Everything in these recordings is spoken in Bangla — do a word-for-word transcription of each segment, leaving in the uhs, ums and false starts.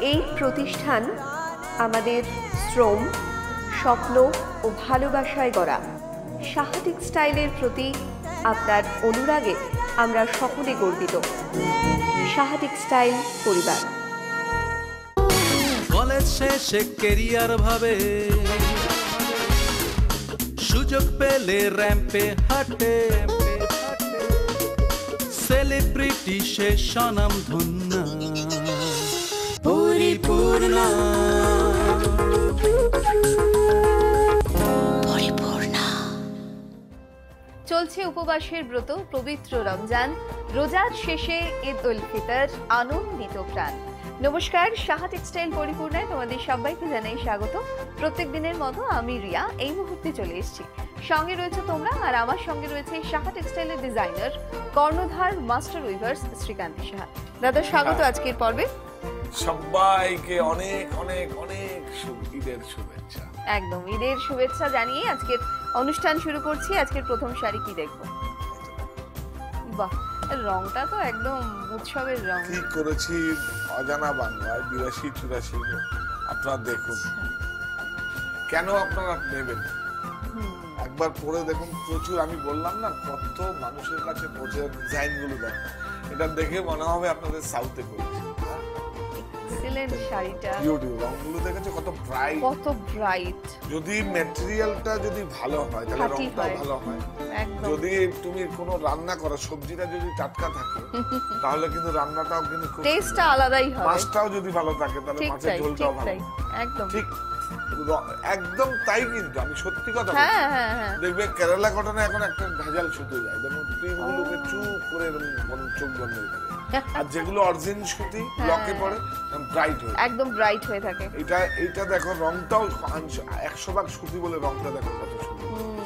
এই প্রতিষ্ঠান আমাদের শ্রম, স্বপ্ন ও ভালোবাসায় গড়া। সাহা টেক্সটাইলের প্রতি আপনার অনুরাগে আমরা সকলে গর্বিত। সাহা টেক্সটাইল পরিবার। কলেজ শেষে কেরিয়ার ভাবে, সুযোগ পেলে র্যাম্পে হাঁটে, সেলিব্রিটি সে স্বনাম ধন্য পরিপূর্ণ। চলছে উপবাসের ব্রত, পবিত্র রমজান, রোজার শেষে ঈদ উল ফিতর, আনন্দিত প্রাণ। নমস্কার, সাহা টেক্সটাইল পরিপূর্ণায় তোমাদের সবাইকে জানাই স্বাগত। প্রত্যেক দিনের মতো আমি রিয়া এই মুহূর্তে চলে এসেছি। সঙ্গে রয়েছে তোমরা, আর আমার সঙ্গে রয়েছে সাহা টেক্সটাইলের ডিজাইনার, কর্ণধার, মাস্টার উইভার্স শ্রীকান্তি সাহা। দাদা স্বাগত আজকের পর্বে। সবাইকে অনেক অনেক অনেক ঈদের শুভেচ্ছা। একদম ঈদের শুভেচ্ছা জানিয়ে আজকের অনুষ্ঠান শুরু করছি। আজকের প্রথম শাড়ি কি দেখবো? বাহ, রংটা তো একদম উৎসবের রং। ঠিক করেছি, অজানা বাংলায় বিরাশি চুরাশি। আপনারা দেখুন, কেন আপনারা নেবেন, একবার পরে দেখুন। প্রচুর, আমি বললাম না কত মানুষের কাছে পৌঁছে ডিজাইন গুলো দেখ, এটা দেখে মনে হবে আপনাদের সাউথে করেছি। এক্সিলেন্ট শাড়িটা, বিউটিফুল, রংগুলো দেখেছো কত ব্রাইট, কত ব্রাইট। যদি ম্যাটেরিয়ালটা যদি ভালো হয় তাহলে রংটা ভালো হয়। যদি তুমি কোনো রান্না করো, সবজিটা যদি টাটকা থাকে তাহলে কিন্তু রান্নাটাও কিন্তু খুব টেস্টটা আলাদাই হবে। মাছটাও যদি ভালো থাকে তাহলে মাছের ঝোলটাও ভালো। একদম ঠিক, একদম তাই। কিন্তু আমি সত্যি কথা বলছি, হ্যাঁ হ্যাঁ হ্যাঁ, দেখবে কেরালা কটনে এখন একটা ভেজাল সুতো যায়, যেমন পিনগুলোকে চুপ করে চোখ বন্ধ হয়ে থাকে। আর যেগুলো অরিজিনাল সুতি লকে পড়ে ব্রাইট হয়ে, একদম ব্রাইট হয়ে থাকে। এটা এটা দেখো, রংটাও একশো ভাগ সুতি বলে রংটা দেখো কত সুন্দর।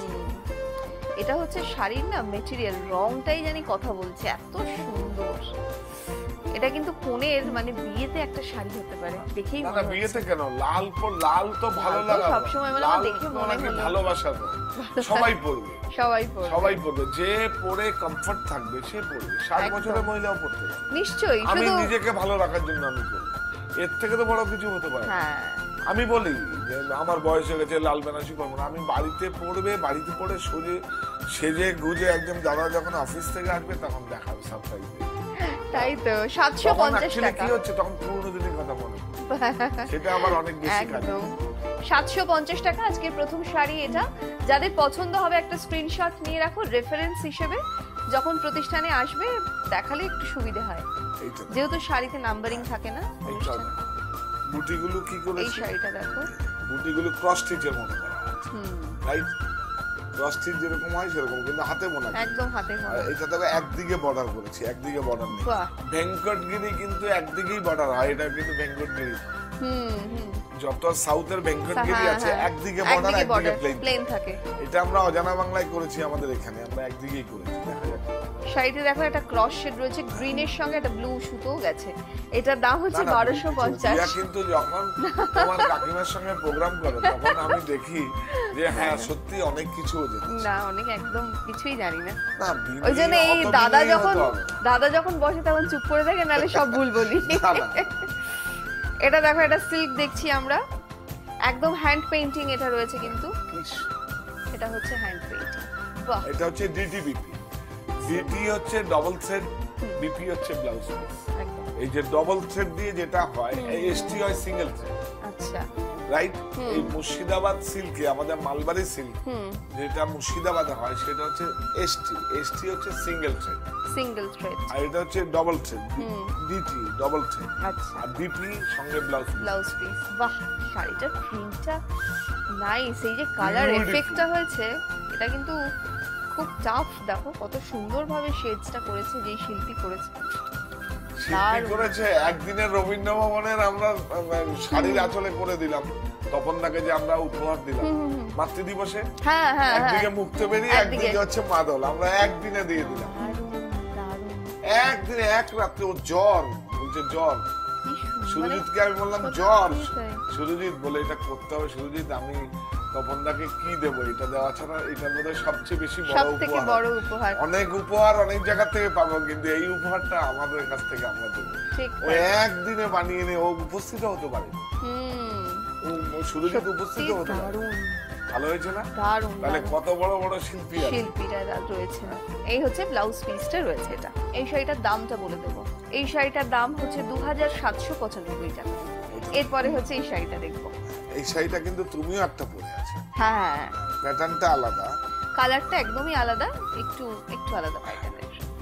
এটা হচ্ছে শাড়ির না মেটেরিয়াল, রংটাই জানি কথা বলছে, এত সুন্দর। এটা কিন্তু কোনের মানে বিয়েতে একটা শাড়ি হতে পারে, দেখেই মনে হচ্ছে। বিয়েতে কেন, লাল পর লাল তো ভালো লাগে সব সময়, মানে আমার দেখে মনে হলো ভালোবাসা তো সবাই পরবে, সবাই পরবে, সবাই পরবে। যে পরে কমফর্ট থাকবে সে পরবে। ষাট বছরের মহিলাও পরতে পারে নিশ্চয়ই। আমি নিজেকে ভালো রাখার জন্য আমি করি, এর থেকে তো বড় কিছু হতে পারে। হ্যাঁ, আমি বলি যে আমার বয়স হয়ে গেছে, লাল বেনারসি পরবো না। আমি বাড়িতে পড়বে, বাড়িতে পড়ে সোজে সেজে গুজে একদম দাদা যখন অফিস থেকে আসবে তখন দেখাবে সারপ্রাইজ। তাই তো। সাতশো পঞ্চাশ টাকা কি হচ্ছে তখন পুরনো দিনের কথা মনে সেটা আবার অনেক বেশি কাজ। সাতশো পঞ্চাশ টাকা আজকের প্রথম শাড়ি এটা। যাদের পছন্দ হবে একটা স্ক্রিনশট নিয়ে রাখো রেফারেন্স হিসেবে, যখন প্রতিষ্ঠানে আসবে দেখালে একটু সুবিধা হয়, যেহেতু শাড়িতে নাম্বারিং থাকে না। বুটিগুলো কি করে, এই শাড়িটা দেখো, বুটিগুলো ক্রস স্টিচের মতো করা আছে, রাইট? ক্রস স্টিচ যেরকম হয় সেরকম, কিন্তু হাতে বোনা, একদম হাতে বোনা। এটা তবে একদিকে বর্ডার করেছি, একদিকে বর্ডার নেই। ভেঙ্কটগিরি কিন্তু একদিকেই বর্ডার হয়, এটা কিন্তু ভেঙ্কটগিরি। হুম হুম, যত সাউথের ভেঙ্কটগিরি আছে একদিকে বর্ডার, একদিকে প্লেন থাকে। এটা আমরা অজানা বাংলায় করেছি, আমাদের এখানে আমরা একদিকেই করেছি। দেখা যাক শাড়িতে দেখো একটা ক্রস শেড রয়েছে, গ্রিনের সঙ্গে একটা ব্লু সুতো গেছে। এটার দাম হচ্ছে বারোশো পঞ্চাশ। কিন্তু যখন তোমার কাকিমার সঙ্গে প্রোগ্রাম করো তখন আমি দেখি যে হ্যাঁ সত্যি অনেক কিছু না, অনেক একদম কিছুই জানি না। ওই জন্য এই দাদা যখন দাদা যখন বসে তখন চুপ করে থাকে, নাহলে সব ভুল বলি। এটা দেখো, এটা সিল্ক দেখছি আমরা, একদম হ্যান্ড পেইন্টিং এটা রয়েছে, কিন্তু এটা হচ্ছে হ্যান্ড পেইন্টিং। বাহ, এটা হচ্ছে ডিটিবিপি। ডিটি হচ্ছে ডবল থ্রেড, বিপি হচ্ছে ব্লাউজ পিস। এই যে ডবল থ্রেড দিয়ে যেটা হয়, এই এসটি হয় সিঙ্গেল থ্রেড। আচ্ছা, রাইট? এই মুর্শিদাবাদ সিল্কে, আমাদের মালবাড়ি সিল্ক যেটা মুর্শিদাবাদে হয় সেটা হচ্ছে এসটি। এসটি হচ্ছে সিঙ্গেল থ্রেড, সিঙ্গেল থ্রেড। আর এটা হচ্ছে double thread, DT double thread. আচ্ছা, আর বিপি সঙ্গে ব্লাউজ ব্লাউজ পিস। বাহ, শাড়িটার প্রিন্টটা নাইস। এই যে কালার এফেক্টটা হয়েছে, এটা কিন্তু খুব টাফ। দেখো কত সুন্দরভাবে শেডসটা করেছে, যেই শিল্পী করেছে। শিল্পী করেছে একদিনের রবীন্দ্র ভবনের আমরা শাড়ির আঁচলে করে দিলাম তপনদাকে, যে আমরা উপহার দিলাম মাতৃ দিবসে। হ্যাঁ হ্যাঁ, একদিকে মুক্ত বেরিয়ে, একদিকে হচ্ছে মাদল, আমরা একদিনে দিয়ে দিলাম। একদিনে এক রাত্রে। ও জ্বর বলছে, জ্বর। সুরজিৎকে আমি বললাম জ্বর, সুরজিৎ বলে এটা করতে হবে। সুরজিৎ আমি তপনদাকে কি দেবো, এটা দেওয়া ছাড়া এটা বোধহয় সবচেয়ে বেশি বড় সবথেকে উপহার। বড় উপহার। অনেক উপহার অনেক জায়গা থেকে পাবো, কিন্তু এই উপহারটা আমাদের কাছ থেকে আমরা দেবো। ঠিক ও একদিনে বানিয়ে নিয়ে ও উপস্থিত হতে পারে, হুম ও শুধু কিন্তু উপস্থিত হতে পারে। দারুণ ভালো হয়েছে না? দারুণ তাহলে দারুণ। কত বড় বড় শিল্পী আছে। শিল্পীরা রয়েছে। এই হচ্ছে ব্লাউজ পিসটা রয়েছে। এটা এই শাড়িটার দামটা বলে দেবো। এই শাড়িটার দাম হচ্ছে দু হাজার সাতশো পঁচানব্বই টাকা। এরপরে হচ্ছে এই শাড়িটা দেখবো। এই শাড়িটা কিন্তু তুমিও একটা পরে আছো, হ্যাঁ প্যাটার্নটা আলাদা, কালারটা একদমই আলাদা, একটু একটু আলাদা প্যাটার্নের।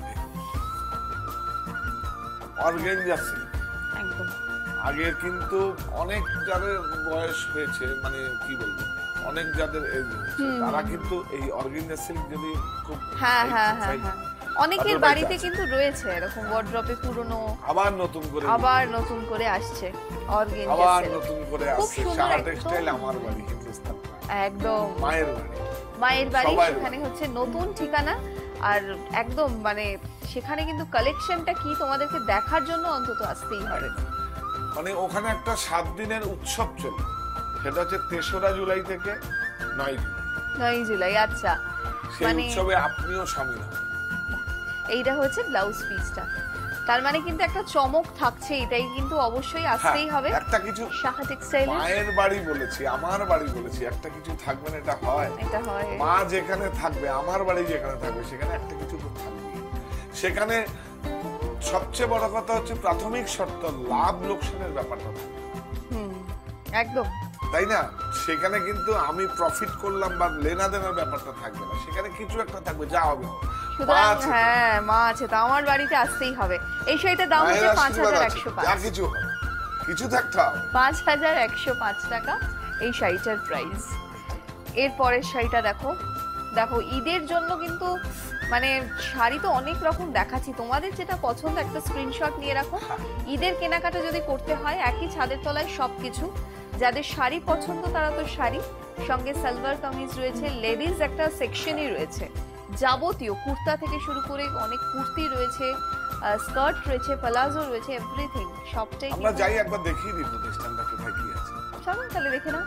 Organza silk. একদম আগে কিন্তু অনেক যাদের বয়স হয়েছে, মানে কি বলবো, অনেক যাদের age হয়েছে, তারা কিন্তু এই অর্গানজা সিল্ক যদি খুব হ্যাঁ হ্যাঁ হ্যাঁ exercise- হ্যাঁ অনেকের তাদের বাড়িতে বাড়িতে আছে। কিন্তু রয়েছে এরকম ওয়ার্ড্রপে পুরনো, আবার নতুন করে আবার নতুন করে আসছে অর্গানজা আবার সিল্ক। নতুন করে খুব আসছে। সুন্দর সাহা একদম। টেক্সটাইল আমার বাড়ি হিন্দুস্তান, একদম মায়ের বাড়ি। মায়ের বাড়ি, সবার সেখানে হচ্ছে নতুন ঠিকানা। আর একদম মানে সেখানে কিন্তু কালেকশনটা কি তোমাদেরকে দেখার জন্য অন্তত আসতেই হবে। মানে ওখানে একটা সাত দিনের উৎসব চলে, সেটা হচ্ছে তেসরা জুলাই থেকে নয় জুলাই। নয় জুলাই, আচ্ছা। সেই মানে উৎসবে আপনিও সামিল হন। এইটা হচ্ছে ব্লাউজ পিসটা, তার মানে কিন্তু একটা চমক থাকছে, এটাই কিন্তু অবশ্যই আসতেই হ্যাঁ, হবে। একটা কিছু সাহা টেক্সটাইলে মায়ের বাড়ি বলেছি, আমার বাড়ি বলেছি, একটা কিছু থাকবে না, এটা হয়। এটা হয়। মা যেখানে থাকবে, আমার বাড়ি যেখানে থাকবে, সেখানে একটা কিছু তো থাকবে। সেখানে সবচেয়ে বড় কথা হচ্ছে প্রাথমিক শর্ত লাভ লোকসানের ব্যাপারটা থাকবে, হুম একদম তাই না? সেখানে কিন্তু আমি প্রফিট করলাম বা লেনা দেনার ব্যাপারটা থাকবে না, সেখানে কিছু একটা থাকবে, যা হবে হবে। মা সুতরাং আছে তো, হ্যাঁ মা আছে তো, আমার বাড়িতে আসতেই হবে। এই শাড়িটার দাম মায়ের হচ্ছে পাঁচ আশীর্বাদ হাজার আছে, একশো যা পাঁচ কিছু হবে কিছু থাকতে হবে। পাঁচ হাজার একশো পাঁচ টাকা এই শাড়িটার প্রাইস। এর পরের শাড়িটা দেখো। দেখো ঈদের জন্য কিন্তু মানে শাড়ি তো অনেক রকম দেখাচ্ছি, তোমাদের যেটা পছন্দ একটা স্ক্রিনশট নিয়ে রাখো। ঈদের কেনাকাটা যদি করতে হয় একই ছাদের তলায় সবকিছু। যাদের শাড়ি পছন্দ তারা তো শাড়ি, সঙ্গে সালোয়ার কামিজ রয়েছে, লেডিস একটা সেকশনই রয়েছে, যাবতীয় কুর্তা থেকে শুরু করে অনেক কুর্তি রয়েছে, স্কার্ট রয়েছে, প্লাজো রয়েছে, এভরিথিং সবটাই। আমরা যাই একবার দেখিয়ে দিই প্রতিষ্ঠানটা কোথায় কি আছে। চলো তাহলে দেখে নাও।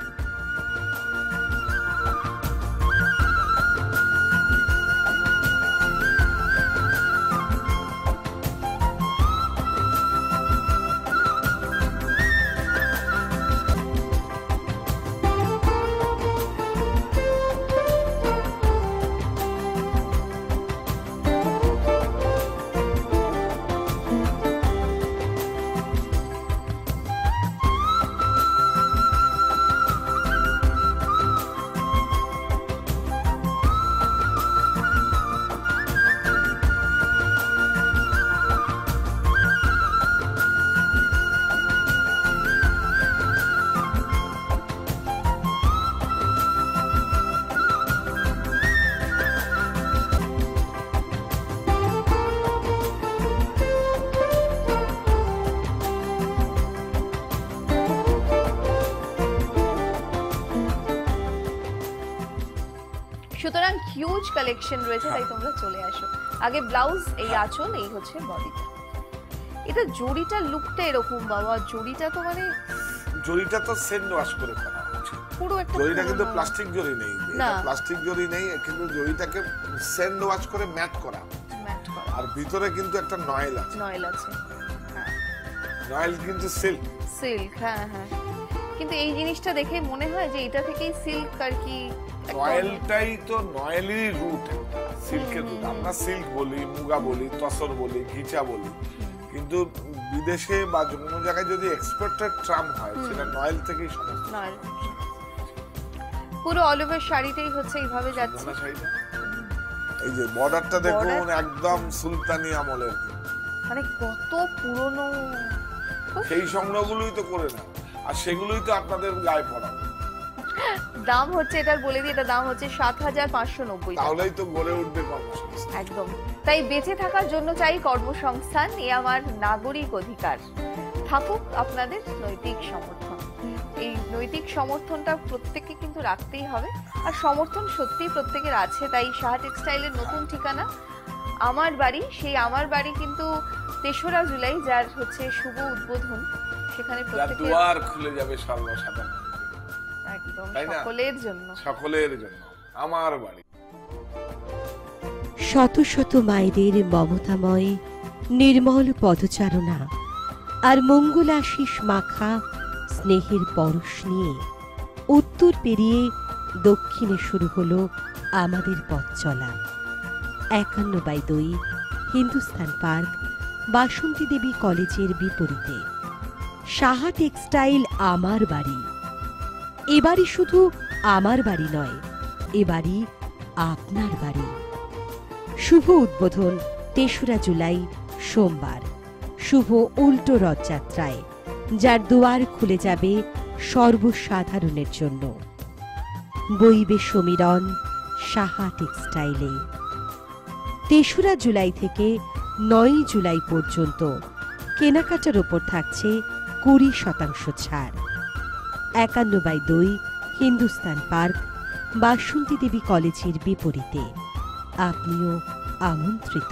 সুতরাং হিউজ কালেকশন রয়েছে, তাই তোমরা চলে আসো। আগে ব্লাউজ, এই আঁচল, এই হচ্ছে বডিটা। এটা জড়িটার লুকটা এরকম বাবা, জড়িটা তো মানে জরিটা তো সেন্ড ওয়াশ করে করা হচ্ছে। পুরো একটা জরিটা কিন্তু পুরনো- প্লাস্টিক জরি নেই, না। এটা প্লাস্টিক জরি নেই, কিন্তু জরিটাকে সেন্ড ওয়াশ করে ম্যাট করা, ম্যাট করা, আর ভিতরে কিন্তু একটা নয়েল আছে। নয়েল আছে। হ্যাঁ নয়েল কিন্তু সিল্ক। সিল্ক, হ্যাঁ হ্যাঁ। কিন্তু এই জিনিসটা দেখে মনে হয় যে এটা থেকেই সিল্ক আর কি একটা- নয়েলটাই তো নয়েলেরই রুট, সিল্কের রুট। আমরা সিল্ক বলি, মুগা বলি, তসর বলি, ঘিচা বলি, কিন্তু বিদেশে বা কোনো জায়গায় যদি এক্সপোর্টেড ট্রাম হয়, সেটা নয়েল থেকেই সমস্ত। নয়েল। পুরো অল ওভার শাড়িটাই হচ্ছে এইভাবে যাচ্ছে। ধনা শাড়িটা, এই যে বর্ডারটা দেখুন, Border- একদম সুলতানি আমলের। মানে কত পুরনো। সেই সংগ্রহগুলোই তো করে না, আর সেগুলোই তো আপনাদের গায়ে পড়া। দাম হচ্ছে, এটার বলে দিই, এটা দাম হচ্ছে সাত হাজার পাঁচশো নব্বই টাকা। তাহলেই তো গড়ে উঠবে কর্মসংস্থান। একদম তাই বেঁচে থাকার জন্য চাই কর্মসংস্থান, এ আমার নাগরিক অধিকার। থাকুক আপনাদের নৈতিক সমর্থন। এই নৈতিক সমর্থনটা প্রত্যেককে কিন্তু রাখতেই হবে, আর সমর্থন সত্যিই প্রত্যেকের আছে। তাই সাহা টেক্সটাইলের নতুন ঠিকানা আমার বাড়ি, সেই আমার বাড়ি কিন্তু তেসরা জুলাই, যার হচ্ছে শুভ উদ্বোধন, সেখানে যার প্রত্যেকের দুয়ার খুলে যাবে সর্বসাধারণ। একদম একদম তাই না? সকলের জন্য সকলের জন্য আমার বাড়ি। শত শত মায়েদের মমতাময় নির্মল পদচারণা আর মঙ্গলাশিস মাখা স্নেহের পরশ নিয়ে উত্তর পেরিয়ে দক্ষিণে শুরু হলো আমাদের পথ চলা। একান্ন বাই দুই হিন্দুস্তান পার্ক, বাসন্তী দেবী কলেজের বিপরীতে। সাহা টেক্সটাইল আমার বাড়ি। এবারই শুধু আমার বাড়ি নয়, এবারই আপনার বাড়ি। শুভ উদ্বোধন তেসরা জুলাই সোমবার, শুভ উল্টো রথযাত্রায়, যার দুয়ার খুলে যাবে সর্বসাধারণের জন্য। বইবে সমীরণ সাহা টেক্সটাইলে। তেসরা জুলাই থেকে নয় জুলাই পর্যন্ত কেনাকাটার ওপর থাকছে কুড়ি শতাংশ ছাড়। একান্ন বাই দুই হিন্দুস্তান পার্ক, বাসন্তী দেবী কলেজের বিপরীতে। আপনিও আমন্ত্রিত।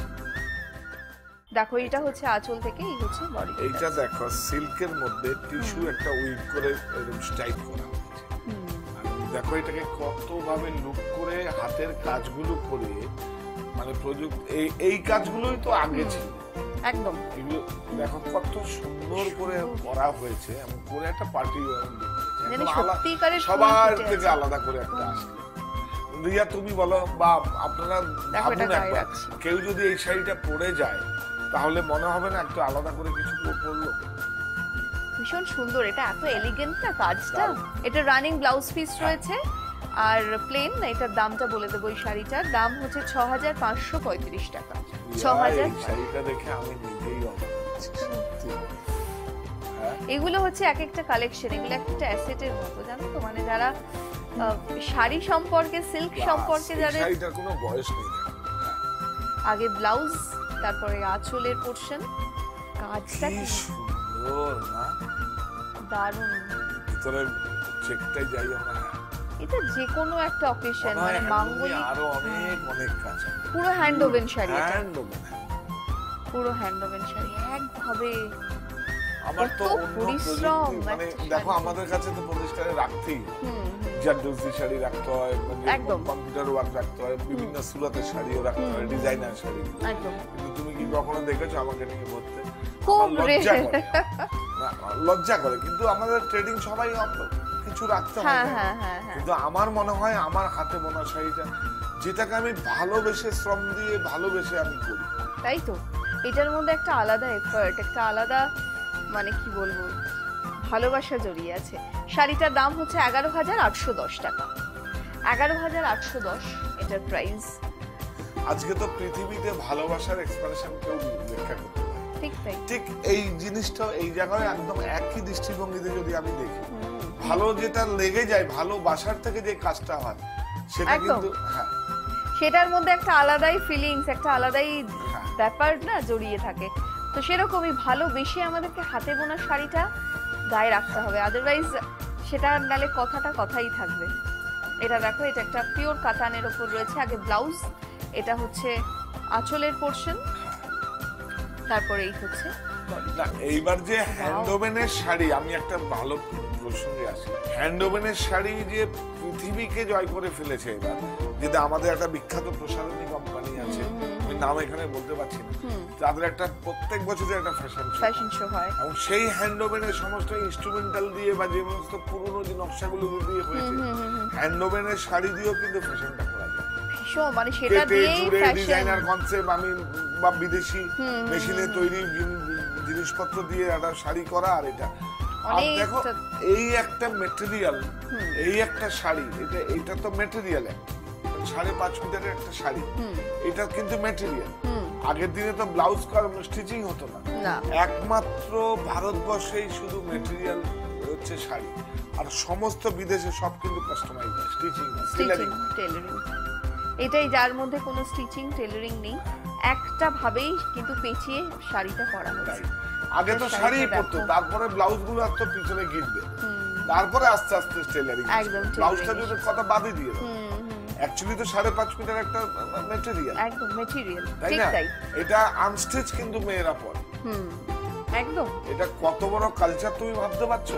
দেখো এটা হচ্ছে আঁচল থেকে, এই হচ্ছে বডি। এইটা দেখো সিল্কের মধ্যে টিস্যু একটা উইভ করে এরকম স্টাইল করা হয়েছে। আর দেখো এটাকে কত ভাবে লুক করে হাতের কাজগুলো করে, মানে প্রযুক্তি এই এই কাজগুলোই তো আগে ছিল একদম। এগুলো দেখো কত সুন্দর করে করা হয়েছে, এমন করে একটা পার্টি মানে সত্যিকারের সবার থেকে আলাদা করে একটা আসলে। রিয়া তুমি বলো বা আপনারা ভাবুন একবার, কেউ যদি এই শাড়িটা পরে যায় তাহলে মনে হবে না একটু আলাদা করে কিছু পরলো? ভীষণ সুন্দর, এটা এত এলিগেন্ট না কাজটা। এটা রানিং ব্লাউজ পিস রয়েছে আর প্লেন। এটার দামটা বলে দেবো, এই শাড়িটার দাম হচ্ছে ছ হাজার পাঁচশো পঁয়ত্রিশ টাকা। ছ হাজার শাড়িটা দেখে আমি নিজেই অবাক হচ্ছি সত্যি। এগুলো হচ্ছে এক একটা কালেকশন, এগুলো একটা অ্যাসেটের মতো, জানো তো। মানে যারা শাড়ি সম্পর্কে, সিল্ক সম্পর্কে যাদের, শাড়িটার কোনো বয়স নেই। আগে ব্লাউজ, তারপরে আঁচলের পোরশন, কাজটা কি সুন্দর না, দারুণ। ভিতরে চেকটাই যাই আমরা, এটা যে কোনো একটা অকেশন, মানে মাঙ্গলিক, আরো অনেক অনেক কাজ। পুরো hand woven sari, hand woven, পুরো হ্যান্ড ওভেন শাড়ি একভাবে। আমার তো পরিশ্রম, মানে দেখো আমাদের কাছে তো প্রতিষ্ঠানে রাখতেই জারদোজি শাড়ি রাখতে হয়, একদম কম্পিউটার ওয়ার্ক রাখতে হয়, বিভিন্ন সুরাতের শাড়িও রাখতে হয়, ডিজাইনার শাড়ি। একদম। কিন্তু তুমি কি কখনো দেখেছো আমাকে নিয়ে ঘুরতে? খুব লজ্জা করে, লজ্জা করে। কিন্তু আমাদের ট্রেডিং সবাই কিছু রাখতে হয়, কিন্তু আমার মনে হয় আমার হাতে বোনা শাড়িটা, যেটাকে আমি ভালোবেসে শ্রম দিয়ে ভালোবেসে আমি করি, তাই তো এটার মধ্যে একটা আলাদা এফর্ট, একটা আলাদা, মানে কি বলবো, ভালোবাসা জড়িয়ে আছে। শাড়িটার দাম হচ্ছে এগারো হাজার আটশো দশ টাকা। এগারো হাজার আটশো দশ এটার প্রাইস। আজকে তো পৃথিবীতে ভালোবাসার এক্সপ্রেশন কেউ ব্যাখ্যা করতে পারে, ঠিক তাই। ঠিক এই জিনিসটা এই জায়গায় একদম একই দৃষ্টিভঙ্গিতে যদি আমি দেখি, ভালো যেটা লেগে যায়, ভালোবাসার থেকে যে কাজটা হয় সেটা কিন্তু, হ্যাঁ, সেটার মধ্যে একটা আলাদাই ফিলিংস, একটা আলাদাই ব্যাপার না জড়িয়ে থাকে। তো সেরকমই ভালোবেসে আমাদেরকে হাতে বোনা শাড়িটা গায়ে রাখতে হবে, আদারওয়াইজ সেটা নালে কথাটা কথাই থাকবে। এটা দেখো, এটা একটা পিওর কাতানের উপর রয়েছে। আগে ব্লাউজ, এটা হচ্ছে আঁচলের পোরশন, তারপরে এই হচ্ছে না। এইবার যে হ্যান্ড ওভেনের শাড়ি, আমি একটা ভালো প্রসঙ্গে আসি। হ্যান্ড ওভেনের শাড়ি যে পৃথিবীকে জয় করে ফেলেছে এবার, যেটা আমাদের একটা বিখ্যাত প্রসাধনী কোম্পানি আছে, আমি নাম এখানে বলতে পারছি না, তাদের একটা প্রত্যেক বছরে একটা ফ্যাশন ফ্যাশন শো হয়, এবং সেই হ্যান্ড ওভেনের সমস্ত ইনস্ট্রুমেন্টাল দিয়ে বা যে সমস্ত পুরনো যে নকশাগুলো দিয়ে হয়েছে, হ্যান্ড ওভেনের শাড়ি দিয়েও কিন্তু ফ্যাশনটা করা যায়। ভীষণ, মানে সেটা দিয়েই ফ্যাশন, ডিজাইনার কনসেপ্ট, আমি বা বিদেশি মেশিনে তৈরি জিনিসপত্র দিয়ে একটা শাড়ি করা, আর এটা আর দেখো এই একটা মেটেরিয়াল, এই একটা শাড়ি, এটা এটা তো মেটেরিয়াল, সাড়ে পাঁচ মিটারের একটা শাড়ি, এটা কিন্তু মেটেরিয়াল। আগের দিনে তো ব্লাউজ স্টিচিং হতো না, একমাত্র ভারতবর্ষেই শুধু মেটেরিয়াল হচ্ছে শাড়ি, আর সমস্ত বিদেশে সব কিন্তু কাস্টমাইজ, স্টিচিং, টেলারিং। এটাই যার মধ্যে কোনো স্টিচিং টেলারিং নেই, একটা ভাবেই কিন্তু পেঁচিয়ে শাড়িটা পরা হচ্ছে। আগে তো শাড়ি পরতো, তারপরে ব্লাউজ গুলো এত পিছনে গিটবে, তারপরে আস্তে আস্তে টেলারিং, ব্লাউজটা যদি কথা বাদই দিয়ে দাও। অ্যাকচুয়ালি তো সাড়ে পাঁচ মিটার একটা ম্যাটেরিয়াল, একদম ম্যাটেরিয়াল, তাই না? এটা আনস্টিচ কিন্তু মেয়েরা পরে, একদম। এটা কত বড় কালচার তুমি ভাবতে পারছো?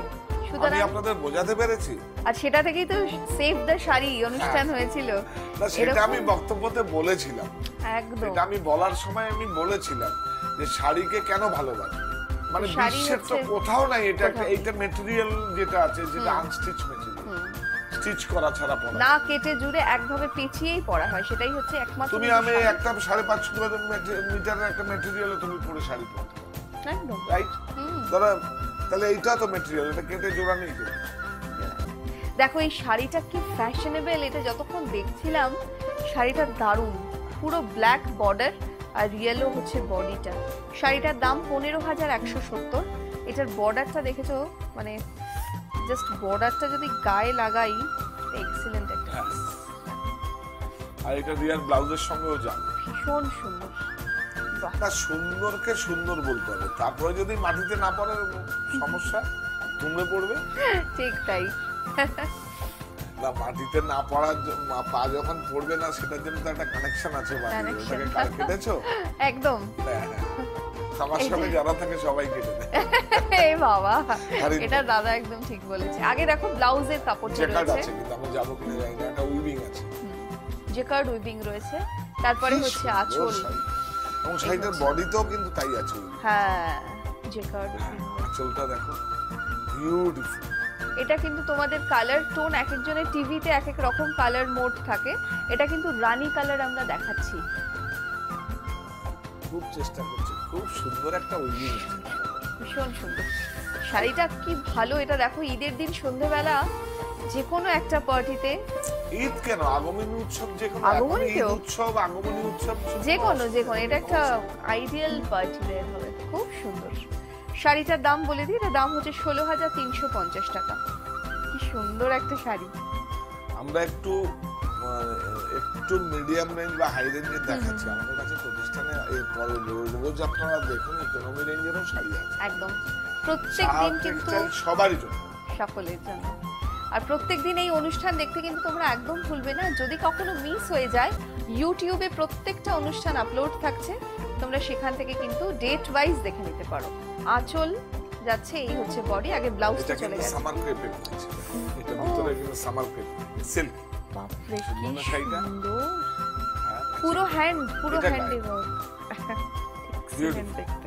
আমি সুতরাং আপনাদের বোঝাতে পেরেছি? আর সেটা থেকেই তো সেভ দ্য শাড়ি অনুষ্ঠান হ্যাঁ। হয়েছিল। না, সেটা এরকম- আমি বক্তব্যতে বলেছিলাম। একদম এটা আমি বলার সময় আমি বলেছিলাম যে শাড়িকে কেন ভালোবাসি, মানে শাড়ি বিশ্বের তো হচ্ছে- কোথাও নাই এটা একটা, কোথাও। এইটা মেটেরিয়াল যেটা আছে, যেটা আনস্টিচ মেটেরিয়াল, স্টিচ করা ছাড়া পরা। না কেটে জুড়ে একভাবে পেঁচিয়েই পরা হয়, সেটাই হচ্ছে একমাত্র তুমি যে আমি শাড়ি। একটা সাড়ে পাঁচশো মিটারের একটা মেটেরিয়ালে তুমি পরে শাড়ি পরতে একদম রাইট? হুম। ধরো তাহলে এইটা তো মেটেরিয়াল, এটা কেটে জোড়া নেই তো। দেখো এই শাড়িটা কি ফ্যাশনেবল, এটা যতক্ষণ দেখছিলাম শাড়িটা দারুণ, পুরো ব্ল্যাক বর্ডার আর ইয়েলো হচ্ছে বডিটা। শাড়িটার দাম পনেরো হাজার একশো সত্তর। এটার বর্ডারটা দেখেছো, মানে জাস্ট বর্ডারটা যদি গায়ে লাগাই, এক্সিলেন্ট একটা হ্যাঁ। piece। আর এটা রিয়াল ব্লাউজের সঙ্গেও যাবে। ভীষণ সুন্দর। বাহ, না, সুন্দরকে সুন্দর বলতে হবে, তারপরে যদি মাটিতে না পড়ে সমস্যা, তুমড়ে পড়বে। ঠিক তাই। না, মাটিতে না পড়ার জ- মা- পা যখন পড়বে না, সেটার জন্য তো একটা কানেকশন আছে বাড়িতে। Connection। ওটাকে কার কেটেছো? একদম হ্যাঁ, হ্যাঁ। আমার সঙ্গে যারা থাকে সবাই কেটে দেয়। এ বাবা, আরে এটা দাদা একদম ঠিক বলেছে। আগে দেখো ব্লাউজের কাপড়টা জ্যাকার্ড রয়েছে, আছে, কিন্তু আমি যাবো কিনা জানি না, একটা উইভিং আছে। জেকার্ড উইভিং রয়েছে, তারপরে কি হচ্ছে সুন্দর আঁচল। শাড়ি। এবং শাড়িটার বডিতেও কিন্তু তাই আছে weaving। হ্যাঁ, জেকার্ড হ্যাঁ, উইভিং। আঁচলটা দেখো, বিউটিফুল। এটা কিন্তু তোমাদের কালার টোন এক একজনের টিভিতে এক এক রকম কালার মোড থাকে, এটা কিন্তু রানী কালার আমরা দেখাচ্ছি। খুব চেষ্টা করছে, খুব সুন্দর একটা উইভিং আছে। ভীষণ সুন্দর শাড়িটা, কি ভালো। এটা দেখো ঈদের দিন সন্ধ্যেবেলা যে কোনো একটা পার্টিতে, ঈদ কেন, আগমনী উৎসব, যে কোনো আগমনীতেও? ঈদ উৎসব, আগমনী উৎসব, যে কোনো যে কোনো এটা একটা আইডিয়াল পার্টি ওয়্যার হবে। খুব সুন্দর শাড়িটার দাম বলে দিই, এটার দাম হচ্ছে ষোলো হাজার তিনশো পঞ্চাশ টাকা। কি সুন্দর একটা শাড়ি। আমরা একটু আহ, একটু মিডিয়াম রেঞ্জ বা হাই রেঞ্জের দেখাচ্ছি। আমাদের কাছে প্রতিষ্ঠানে এই পরে রোজ আপনারা দেখুন ইকোনমি রেঞ্জেরও শাড়ি আছে। একদম প্রত্যেক দিন কিন্তু টেক্সটাইল সবারই জন্য। সকলের জন্য। আর প্রত্যেক দিন এই অনুষ্ঠান দেখতে কিন্তু তোমরা একদম ভুলবে না। যদি কখনো মিস হয়ে যায়, ইউটিউবে প্রত্যেকটা অনুষ্ঠান আপলোড থাকছে, তোমরা সেখান থেকে কিন্তু ডেট ওয়াইজ দেখে নিতে পারো। আঁচল যাচ্ছে, এই হচ্ছে বডি, আগে ব্লাউজটা এটা চলে কিন্তু গেছে। সামার ক্রেপে বলেছে, এটা ভিতরে কিন্তু সামার ক্রেপ সিল্ক। বাপরে কি সুন্দর না শাড়িটা? সুন্দর, পুরো হ্যান্ড, পুরো এটা হ্যান্ড গায়ে। ওয়ার্ক। এক্সিলেন্ট দেখতে,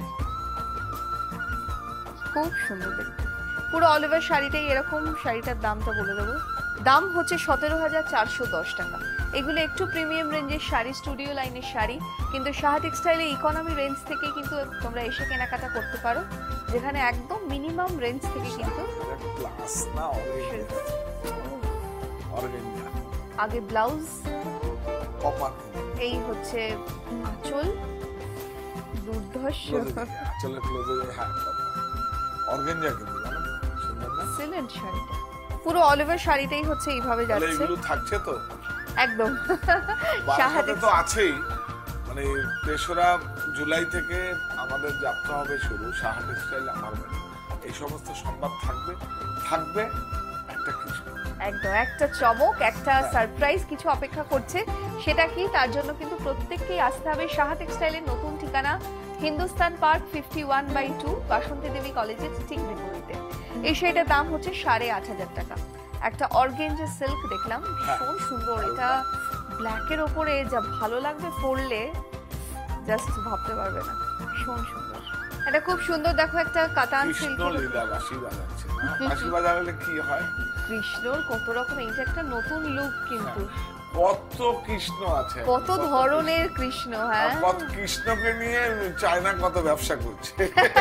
খুব সুন্দর দেখতে। পুরো অল ওভার শাড়িটাই এরকম। শাড়িটার দামটা বলে দেবো, দাম হচ্ছে সতেরো হাজার চারশো দশ টাকা। এগুলো একটু প্রিমিয়াম রেঞ্জের শাড়ি, স্টুডিও লাইনের শাড়ি, কিন্তু সাহা টেক্সটাইলে ইকোনমি রেঞ্জ থেকে কিন্তু তোমরা এসে কেনাকাটা করতে পারো, যেখানে একদম মিনিমাম রেঞ্জ থেকে কিন্তু। ক্লাস না, অরেঞ্জ অরেঞ্জ আগে ব্লাউজ, কপার, এই হচ্ছে আঁচল, দুর্ধর্ষ চলে ক্লোজে। হ্যাঁ, অর্গানজা কিন্তু জানো, সুন্দর না? এক্সিলেন্ট শাড়িটা। পুরো অল ওভার শাড়িটাই হচ্ছে এইভাবে তাহলে যাচ্ছে। এগুলো থাকছে তো একদম। সাহা বারাসাতে তো আছেই, মানে তেসরা জুলাই থেকে আমাদের যাত্রা হবে শুরু, সাহা টেক্সটাইল আমার বাড়ি। এই সমস্ত সংবাদ থাকবে, থাকবে একটা কিছু, একদম একটা চমক, একটা সারপ্রাইজ কিছু অপেক্ষা করছে। সেটা কি, তার জন্য কিন্তু প্রত্যেককেই আসতে হবে সাহা টেক্সটাইলের নতুন ঠিকানা Hindustan park fifty one by two, Basanti Debi কলেজের ঠিক বিপরীতে। এই শাড়িটার দাম হচ্ছে সাড়ে আট হাজার টাকা। একটা অর্গেঞ্জা সিল্ক দেখলাম, ভীষণ সুন্দর। এটা ব্ল্যাকের ওপরে যা ভালো লাগবে পরলে, জাস্ট ভাবতে পারবে না, ভীষণ সুন্দর। এটা খুব সুন্দর। দেখো একটা কাতান কৃষ্ণ সিল্ক, লীলা বাঁশি বাজাচ্ছে না? বাঁশি বাজালে কি হয়? কৃষ্ণর কত রকম, এইটা একটা নতুন লুক কিন্তু। কত কৃষ্ণ আছে, কত ধরনের কৃষ্ণ। হ্যাঁ, আর কত কৃষ্ণকে নিয়ে চায়না কত ব্যবসা করছে।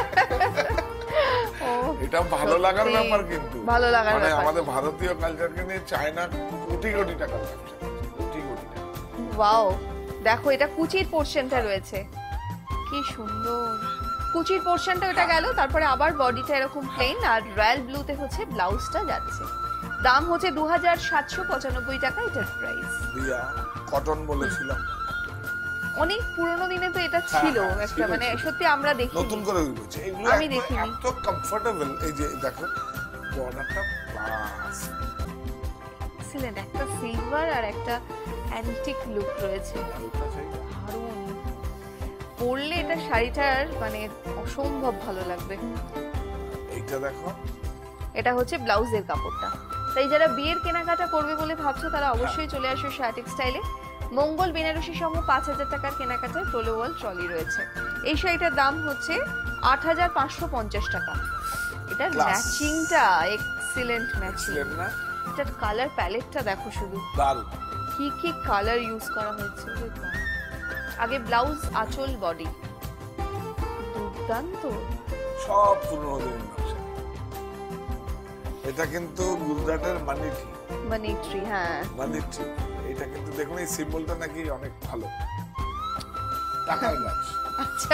ও এটা ভালো লাগার সত্যি ব্যাপার, কিন্তু ভালো লাগার মানে ব্যাপার। আমাদের ভারতীয় কালচারকে নিয়ে চায়না কোটি কোটি টাকার ব্যবসা করছে, কোটি কোটি টাকা। ওয়াও, দেখো এটা কুচির পোরশনটা রয়েছে, কি সুন্দর। কুচির পোরশনটা ওটা গেল, তারপরে আবার বডিটা এরকম প্লেন, আর রয়্যাল ব্লুতে হচ্ছে ব্লাউজটা যাচ্ছে। দাম হচ্ছে দু হাজার সাতশো পঁচানব্বই টাকা এটার প্রাইস। দিয়া কটন বলেছিলাম, অনেক পুরোনো দিনে তো এটা হ্যাঁ, ছিল হ্যাঁ, একটা, ছিল, মানে ছিল। সত্যি আমরা দেখি নতুন করে উঠেছে এগুলো, আমি এত- দেখিনি। এত কমফোর্টেবল। এই যে দেখো বর্ডারটা প্লাস, এক্সিলেন্ট, একটা সিলভার আর একটা অ্যান্টিক লুক রয়েছে, হালকা চাই। দারুণ। পরলে এটা শাড়িটার মানে অসম্ভব ভালো লাগবে। এইটা দেখো, এটা হচ্ছে ব্লাউজের কাপড়টা। তাই যারা বিয়ের কেনাকাটা করবে বলে ভাবছো তারা অবশ্যই চলে আসো শাহ টেক্সটাইলে। মঙ্গল বেনারসি সহ পাঁচ হাজার টাকার কেনাকাটায় প্রলোওয়াল ট্রলি রয়েছে। এই শাড়িটার দাম হচ্ছে আট হাজার পাঁচশো পঞ্চাশ টাকা। এটার Class. ম্যাচিংটা excellent matching. ছিলেন না এটার কালার প্যালেটটা দেখো শুধু, দারুণ। কি কি কালার ইউজ করা হয়েছে। আগে ব্লাউজ, আঁচল, বডি, দুর্দান্ত। সব পুরনো দিনের নকশা। এটা কিন্তু গুজরাটের মানিটি মানিট্রি, হ্যাঁ মানিটি। এটা কিন্তু দেখুন এই সিম্বলটা নাকি অনেক ভালো, টাকার গাছ। আচ্ছা,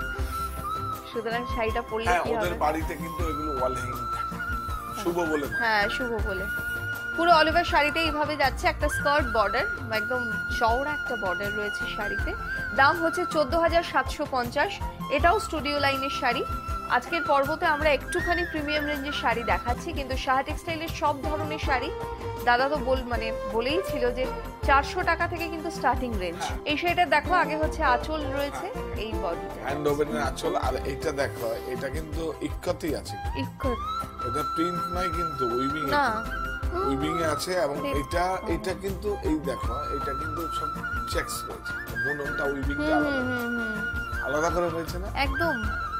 সুতরাং শাড়িটা পরলে হ্যাঁ, কি ওদের হবে? বাড়িতে কিন্তু এগুলো ওয়াল হ্যাঙ্গিং থাকে, শুভ বলে না। হ্যাঁ, শুভ বলে। পুরো অল ওভার শাড়িতে এইভাবে যাচ্ছে, একটা স্কার্ট বর্ডার, একদম চওড়া একটা বর্ডার রয়েছে শাড়িতে। দাম হচ্ছে চোদ্দ হাজার সাতশো পঞ্চাশ। এটাও স্টুডিও লাইনের শাড়ি। আজকের পর্বতে আমরা একটুখানি প্রিমিয়াম রেঞ্জের শাড়ি দেখাচ্ছি, কিন্তু শাহ টেক্সটাইলের সব ধরনের শাড়ি দাদা তো বল মানে বলেই ছিল যে চারশো টাকা থেকে কিন্তু স্টার্টিং রেঞ্জ। এই শাড়িটা দেখো, আগে হচ্ছে আঁচল রয়েছে, এই বডিটা হ্যান্ড ওভেনের আঁচল। আর এটা দেখো, এটা কিন্তু ইক্কতই আছে, ইক্কত এটা প্রিন্ট নয় কিন্তু উইভিং না, উইভিং এ আছে। এবং দেখ- এটা এটা কিন্তু এই দেখো, এটা কিন্তু সব চেকস রয়েছে, বুননটা উইভিং টা হুম, আলাদা হুম, হুম, আলাদা করে রয়েছে না। একদম।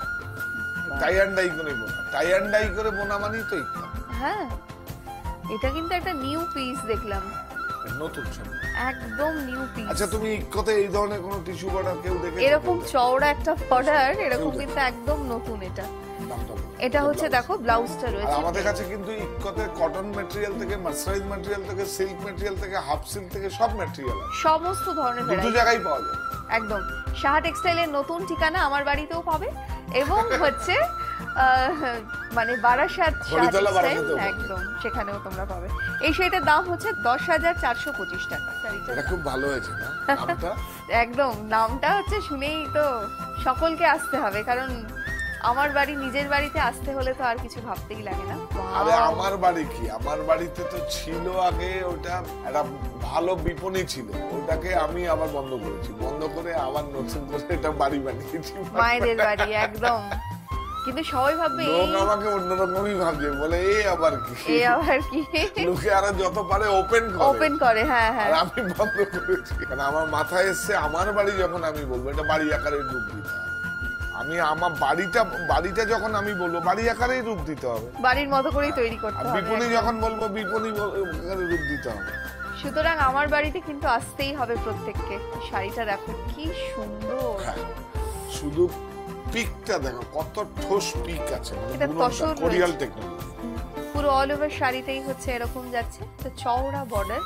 টাই অ্যান্ড ডাই করে বোনা, টাই অ্যান্ড ডাই করে বোনা মানেই তো ইক্কত। হ্যাঁ, এটা কিন্তু একটা নিউ পিস দেখলাম, নতুন ছবি। একদম নিউ পিস। আচ্ছা, তুমি ইক্কতে এই ধরনের কোনো টিস্যু বর্ডার কেউ দেখে এরকম চওড়া একটা বর্ডার, এরকম কিন্তু একদম নতুন। এটা এটা হচ্ছে দেখো ব্লাউজটা আর রয়েছে। আমাদের কাছে কিন্তু ইক্কতে কটন ম্যাটেরিয়াল থেকে, মার্সারাইজ ম্যাটেরিয়াল থেকে, সিল্ক ম্যাটেরিয়াল থেকে, হাফ সিল্ক থেকে সব ম্যাটেরিয়াল আছে, সমস্ত ধরনের দুটো ভ্যারাইটি জায়গায় পাওয়া যায়। একদম। শাহ টেক্সটাইলের নতুন ঠিকানা আমার বাড়িতেও পাবে, এবং হচ্ছে আহ, মানে বারাসাত শাহ হরিতলা টেক্সটাইল, বারাসাতেও পাবে। একদম সেখানেও তোমরা পাবে। এই শাড়িটার দাম হচ্ছে দশ হাজার চারশো পঁচিশ টাকা। শাড়িটা এটা খুব ভালো হয়েছে না নামটা? একদম, নামটা হচ্ছে শুনেই তো সকলকে আসতে হবে, কারণ আমার বাড়ি, নিজের বাড়িতে আসতে হলে তো আর কিছু ভাবতেই লাগে না। আরে Wow! আমার বাড়ি কি, আমার বাড়িতে তো ছিল আগে ওটা একটা ভালো বিপণী ছিল, ওটাকে আমি আবার বন্ধ করেছি, বন্ধ করে আবার নতুন করে এটা বাড়ি বানিয়েছি। মায়েদের বাড়ি একদম। কিন্তু সবাই ভাববে লোক এই আমাকে অন্যরকমই ভাবছে, বলে এই আবার কি, এ আবার কি, লোকে আরো যত পারে ওপেন করে ওপেন করে। হ্যাঁ হ্যাঁ, আর আমি বন্ধ করেছি। কারণ আমার মাথায় এসছে আমার বাড়ি যখন আমি বলবো এটা বাড়ি আকারের রূপ দিতে হবে। আমি আমার বাড়িটা বাড়িটা যখন আমি বলবো বাড়ি আকারেই রূপ দিতে হবে। বাড়ির মতো করেই তৈরি আর করতে হবে। বিপণী যখন বলবো বিপণী বল- আকারে রূপ দিতে হবে। সুতরাং আমার বাড়িতে কিন্তু আসতেই হবে প্রত্যেককে। শাড়িটা দেখো কি সুন্দর। হ্যাঁ, শুধু পিকটা দেখো, কত ঠোস পিক আছে, এটা তসর কোরিয়াল রয়েছে। টেকনোলজি। পুরো অল ওভার শাড়িতেই হচ্ছে এরকম যাচ্ছে, তো চওড়া বর্ডার,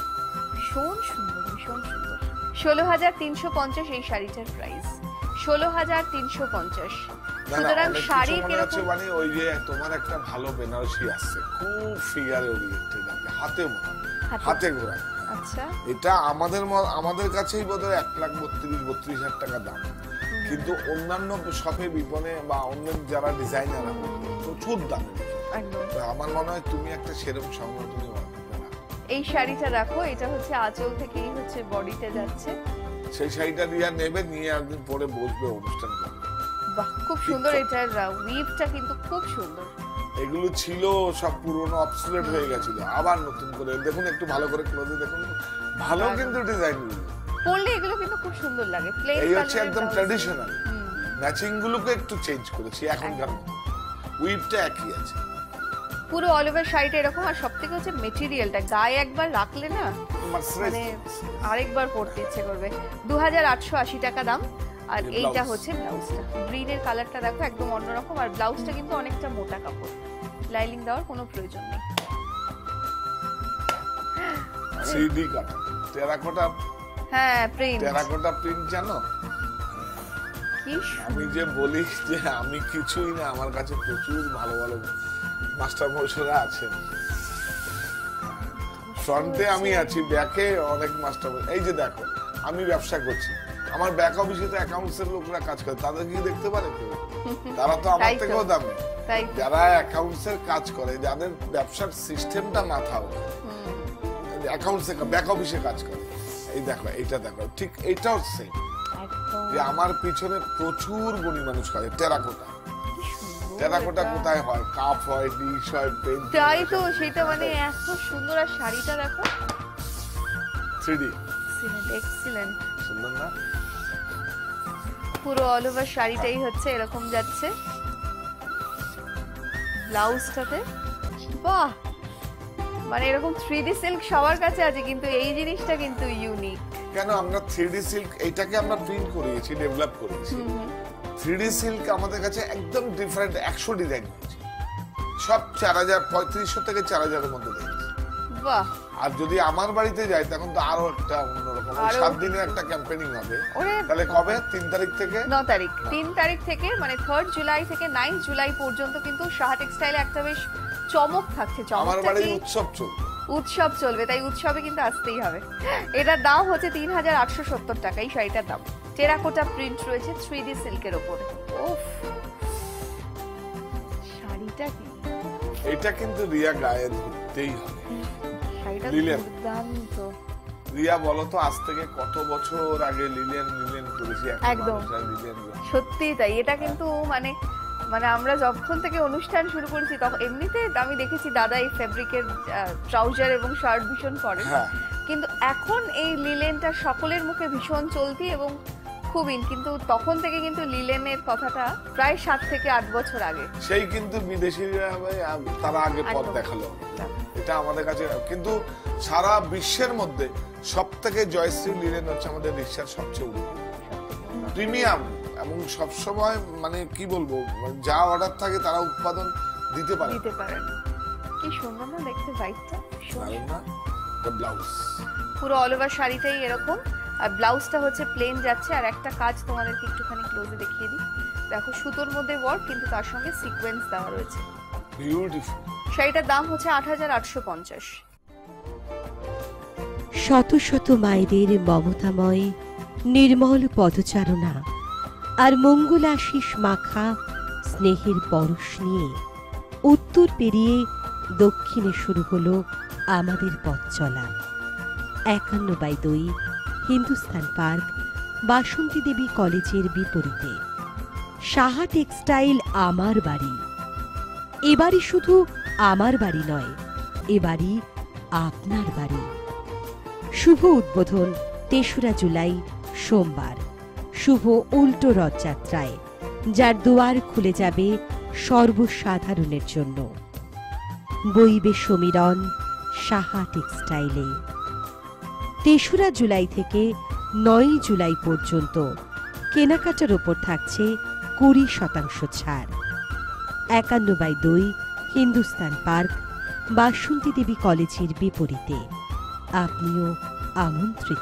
ভীষণ সুন্দর, ভীষণ সুন্দর। ষোলো হাজার তিনশো পঞ্চাশ এই শাড়িটার প্রাইস, ষোলো হাজার তিনশো পঞ্চাশ। সুতরাং শাড়ি কিরকম, মানে ওই যে তোমার একটা ভালো বেনারসি আসছে, খুব ফিগার ওরিয়েন্টেড, হাতে বোনা, হাতে। হাতে ঘোরা। আচ্ছা এটা আমাদের ম- আমাদের কাছেই বোধহয় এক লাখ বত্রিশ বত্রিশ হাজার টাকা দাম, কিন্তু অন্যান্য শপে বিপণে বা অন্য যারা ডিজাইনার প্রচুর দামে বিক্রি। একদম। তো আমার মনে হয় তুমি একটা সেরকম সংগ্রহ তুমি এই শাড়িটা দেখো, এটা হচ্ছে আঁচল থেকেই হচ্ছে বডিতে যাচ্ছে। সেই শাড়িটা দিয়ে নেবে, নিয়ে একদিন পরে বসবে, অনুষ্ঠান করবে। বাহ, খুব সুন্দর। এটার উইভটা কিন্তু খুব সুন্দর। এগুলো ছিল সব পুরনো অবসলেট হয়ে গেছিল, আবার নতুন করে দেখুন, একটু ভালো করে ক্লোজে দেখুন, ভালো কিন্তু ডিজাইন গুলো। পরলে এগুলো কিন্তু খুব সুন্দর লাগে। প্লেন এই হচ্ছে একদম ট্র্যাডিশনাল, ম্যাচিং গুলোকে একটু চেঞ্জ করেছি এখনকার মতো, উইভটা একই আছে। পুরো অল ওভার শাড়িটা এরকম। আর সবথেকে হচ্ছে মেটেরিয়ালটা, গায়ে একবার রাখলে না মানে আরেকবার পরতে ইচ্ছে করবে। দু হাজার আটশো আশি টাকা দাম। আর এই এইটা blouse। হচ্ছে ব্লাউজটা, গ্রিনের কালারটা দেখো, একদম অন্যরকম। আর ব্লাউজটা কিন্তু অনেকটা মোটা কাপড়, লাইলিং দেওয়ার কোনো প্রয়োজন নেই। থ্রি ডি কাটা টেরাকোটা, হ্যাঁ প্রিন্ট, টেরাকোটা প্রিন্ট জানো? কি আমি যে বলি যে আমি কিছুই না, আমার কাছে প্রচুর ভালো ভালো মাস্টার মশাইরা আছেন। ফ্রন্টে আমি আছি, ব্যাকে অনেক মাস্টার। এই যে দেখো, আমি ব্যবসা করছি, আমার ব্যাক অফিসে তো অ্যাকাউন্টস এর লোকরা কাজ করে, তাদের কি দেখতে পারে কেউ? তারা তো আমার তাই তো। থেকেও দামি। তাই তো। যারা অ্যাকাউন্টস এর কাজ করে, যাদের ব্যবসার সিস্টেমটা মাথা ওঠে, অ্যাকাউন্টস এর ব্যাক অফিসে কাজ করে, এই দেখো, এইটা দেখো, ঠিক এইটাও সেম। একদম যে আমার পিছনে প্রচুর গণী মানুষ কাজে, টেরাকোটা। কি সুন্দর টেরাকোটা কোথায় হয়? কাপ হয়, ডিশ হয়, পেন। তাই তো, সেটা মানে এত সুন্দর। আর শাড়িটা দেখো, থ্রি ডি এক্সিলেন্ট, সুন্দর না? পুরো অল ওভার শাড়িটাই হচ্ছে এরকম যাচ্ছে। ব্লাউজটাতে বাহ, মানে এরকম থ্রি ডি সিল্ক সবার কাছে আছে, কিন্তু এই জিনিসটা কিন্তু ইউনিক। কেন আমরা থ্রি ডি সিল্ক এইটাকে আমরা প্রিন্ট করিয়েছি, ডেভেলপ করেছি। থ্রি ডি সিল্ক আমাদের কাছে একদম ডিফারেন্ট, একশো ডিজাইন হয়েছে, সব চার হাজার পঁয়ত্রিশশো থেকে চার হাজারের মধ্যে দেখছি। বাহ। আর যদি আমার বাড়িতে যাই তখন তো আরো একটা অন্যরকম, সাত দিনের একটা ক্যাম্পেইনিং হবে। তাহলে কবে? তিন তারিখ থেকে ন তারিখ তিন তারিখ থেকে মানে থার্ড জুলাই থেকে নাইন জুলাই পর্যন্ত কিন্তু সাহা টেক্সটাইলে একটা বেশ চমক থাকছে। আমার বাড়ির চমকটা উৎসব চলবে, উৎসব চলবে, তাই উৎসবে কিন্তু আসতেই হবে। এটার দাম হচ্ছে তিন হাজার আটশো সত্তর টাকা। এই শাড়িটার দাম টেরাকোটা প্রিন্ট রয়েছে থ্রি ডি সিল্কের ওপরে। ওফ, শাড়িটা কি, এটা কিন্তু রিয়া গায়ে ধরতেই হবে। শাড়িটা লিলেন। দুর্দান্ত। রিয়া বলো তো, আজ থেকে কত বছর আগে লিলিয়ান লিলিয়ান করেছি, একদম সত্যি তাই। এটা কিন্তু মানে মানে আমরা যখন থেকে অনুষ্ঠান শুরু করেছি তখন এমনিতে আমি দেখেছি দাদা এই ফেব্রিকের ট্রাউজার এবং শার্ট ভীষণ পরে, কিন্তু এখন এই লিলেনটা সকলের মুখে ভীষণ চলতি এবং খুব ইন। কিন্তু তখন থেকে কিন্তু লিলেনের কথাটা প্রায় সাত থেকে আট বছর আগে, সেই কিন্তু বিদেশিরা তারা আগে পথ দেখালো। এটা আমাদের কাছে কিন্তু সারা বিশ্বের মধ্যে সব থেকে জয়শ্রী লিলেন হচ্ছে আমাদের রিক্সার সবচেয়ে প্রিমিয়াম এবং সবসময় মানে কি বলবো, যা অর্ডার থাকে তারা উৎপাদন দিতে পারে দিতে পারেন। কি সুন্দর না দেখতে বাইকটা, ব্লাউজ পুরো অল ওভার শাড়িটাই এরকম। আর ব্লাউজটা হচ্ছে প্লেন যাচ্ছে। আর একটা কাজ তোমাদেরকে একটুখানি ক্লোজে দেখিয়ে দিই, দেখো সুতোর মধ্যে ওয়ার্ক, কিন্তু তার সঙ্গে সিকোয়েন্স দেওয়া রয়েছে। বিউটিফুল। শাড়িটার দাম হচ্ছে আট হাজার আটশো পঞ্চাশ। শত শত মায়েদের মমতাময় নির্মল পদচারণা আর মঙ্গলাশিস মাখা স্নেহের পরশ নিয়ে উত্তর পেরিয়ে দক্ষিণে শুরু হলো আমাদের পথ চলা। একান্ন বাই দুই হিন্দুস্তান পার্ক, বাসন্তী দেবী কলেজের বিপরীতে সাহা টেক্সটাইল আমার বাড়ি। এবারই শুধু আমার বাড়ি নয়, এবারই আপনার বাড়ি। শুভ উদ্বোধন তেসরা জুলাই সোমবার, শুভ উল্টো রথযাত্রায়, যার দুয়ার খুলে যাবে সর্বসাধারণের জন্য। বইবে সমীরণ সাহা টেক্সটাইলে। তেসরা জুলাই থেকে নয় জুলাই পর্যন্ত কেনাকাটার ওপর থাকছে কুড়ি শতাংশ ছাড়। একান্ন বাই দুই হিন্দুস্তান পার্ক, বাসন্তী দেবী কলেজের বিপরীতে। আপনিও আমন্ত্রিত।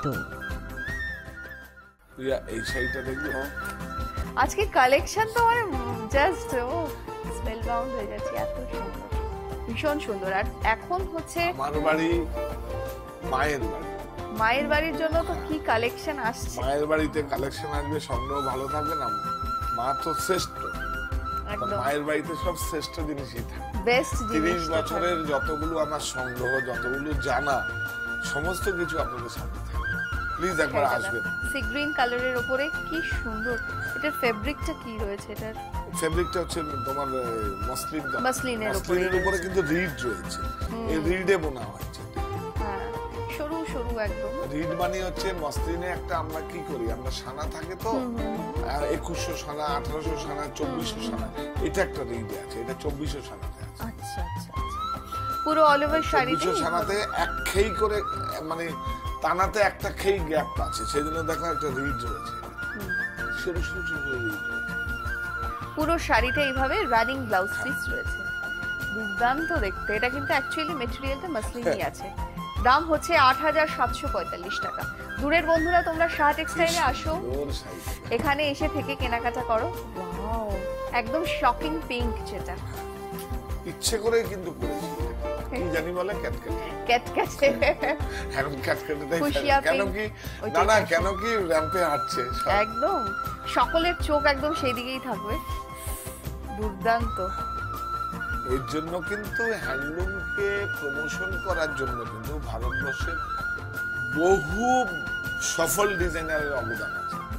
এই শাড়িটা দেখবো আজকে কালেকশন তো মানে জাস্ট ও স্পেল বাউন্ড হয়ে যাচ্ছে, এত সুন্দর, ভীষণ সুন্দর। আর এখন হচ্ছে আমার বাড়ি, মায়ের বাড়ি, মায়ের বাড়ির জন্য তো কি কালেকশন আসছে। মায়ের বাড়িতে কালেকশন আসবে, সংগ্রহ ভালো থাকবে না। মা তো শ্রেষ্ঠ, মায়ের বাড়িতে সব শ্রেষ্ঠ জিনিসই থাকে। বেস্ট তিরিশ বছরের যতগুলো আমার সংগ্রহ, যতগুলো জানা, সমস্ত কিছু আপনাদের সামনে থাকে। প্লিজ একবার আসবেন। সি গ্রিন কালারের উপরে কি সুন্দর। এটার ফেব্রিকটা কি রয়েছে? এটার ফেব্রিকটা হচ্ছে তোমার মসলিন, মসলিনের উপরে, মসলিনের উপরে কিন্তু রিড রয়েছে, এই রিডে বোনা হয়েছে। হ্যাঁ, সরু সরু একদম। রিড মানে হচ্ছে মসলিনে একটা আমরা কি করি, আমরা সানা থাকে তো একুশশো সানা, আঠারোশো সানা, চব্বিশশো সানা, এটা একটা রিড আছে, এটা চব্বিশশো সানাতে আছে। আচ্ছা আচ্ছা, পুরো অল ওভার শাড়িতে চব্বিশশো সানাতে এক খেই করে, মানে টানাতে একটা খেই গ্যাপ আছে, সেজন্য দেখো একটা রিড রয়েছে, সরু সরু সরু রিড রয়েছে। পুরো শাড়িতে এইভাবে রানিং ব্লাউজ পিস রয়েছে, দুর্দান্ত দেখতে। এটা কিন্তু অ্যাকচুয়ালি মেটেরিয়ালটা মসলিনই আছে। দাম হচ্ছে আট হাজার সাতশো পঁয়তাল্লিশ টাকা। দূরের বন্ধুরা তোমরা সাহা টেক্সটাইলে আসো, এখানে এসে থেকে কেনাকাটা করো। ওয়াও, একদম শকিং পিঙ্ক, যেটা ইচ্ছে করে কিন্তু করেছি, কি জানি বলে ক্যাটক্যাট ক্যাটক্যাটে, এখন ক্যাটক্যাটটাই কেন কি না না কেন কি র‍্যাম্পে হাঁটছে, একদম সকলের চোখ একদম সেই দিকেই থাকবে। দুর্দান্ত। এর জন্য কিন্তু হ্যান্ডলুমকে প্রমোশন করার জন্য কিন্তু ভারতবর্ষের বহু সফল ডিজাইনারের অবদান আছে।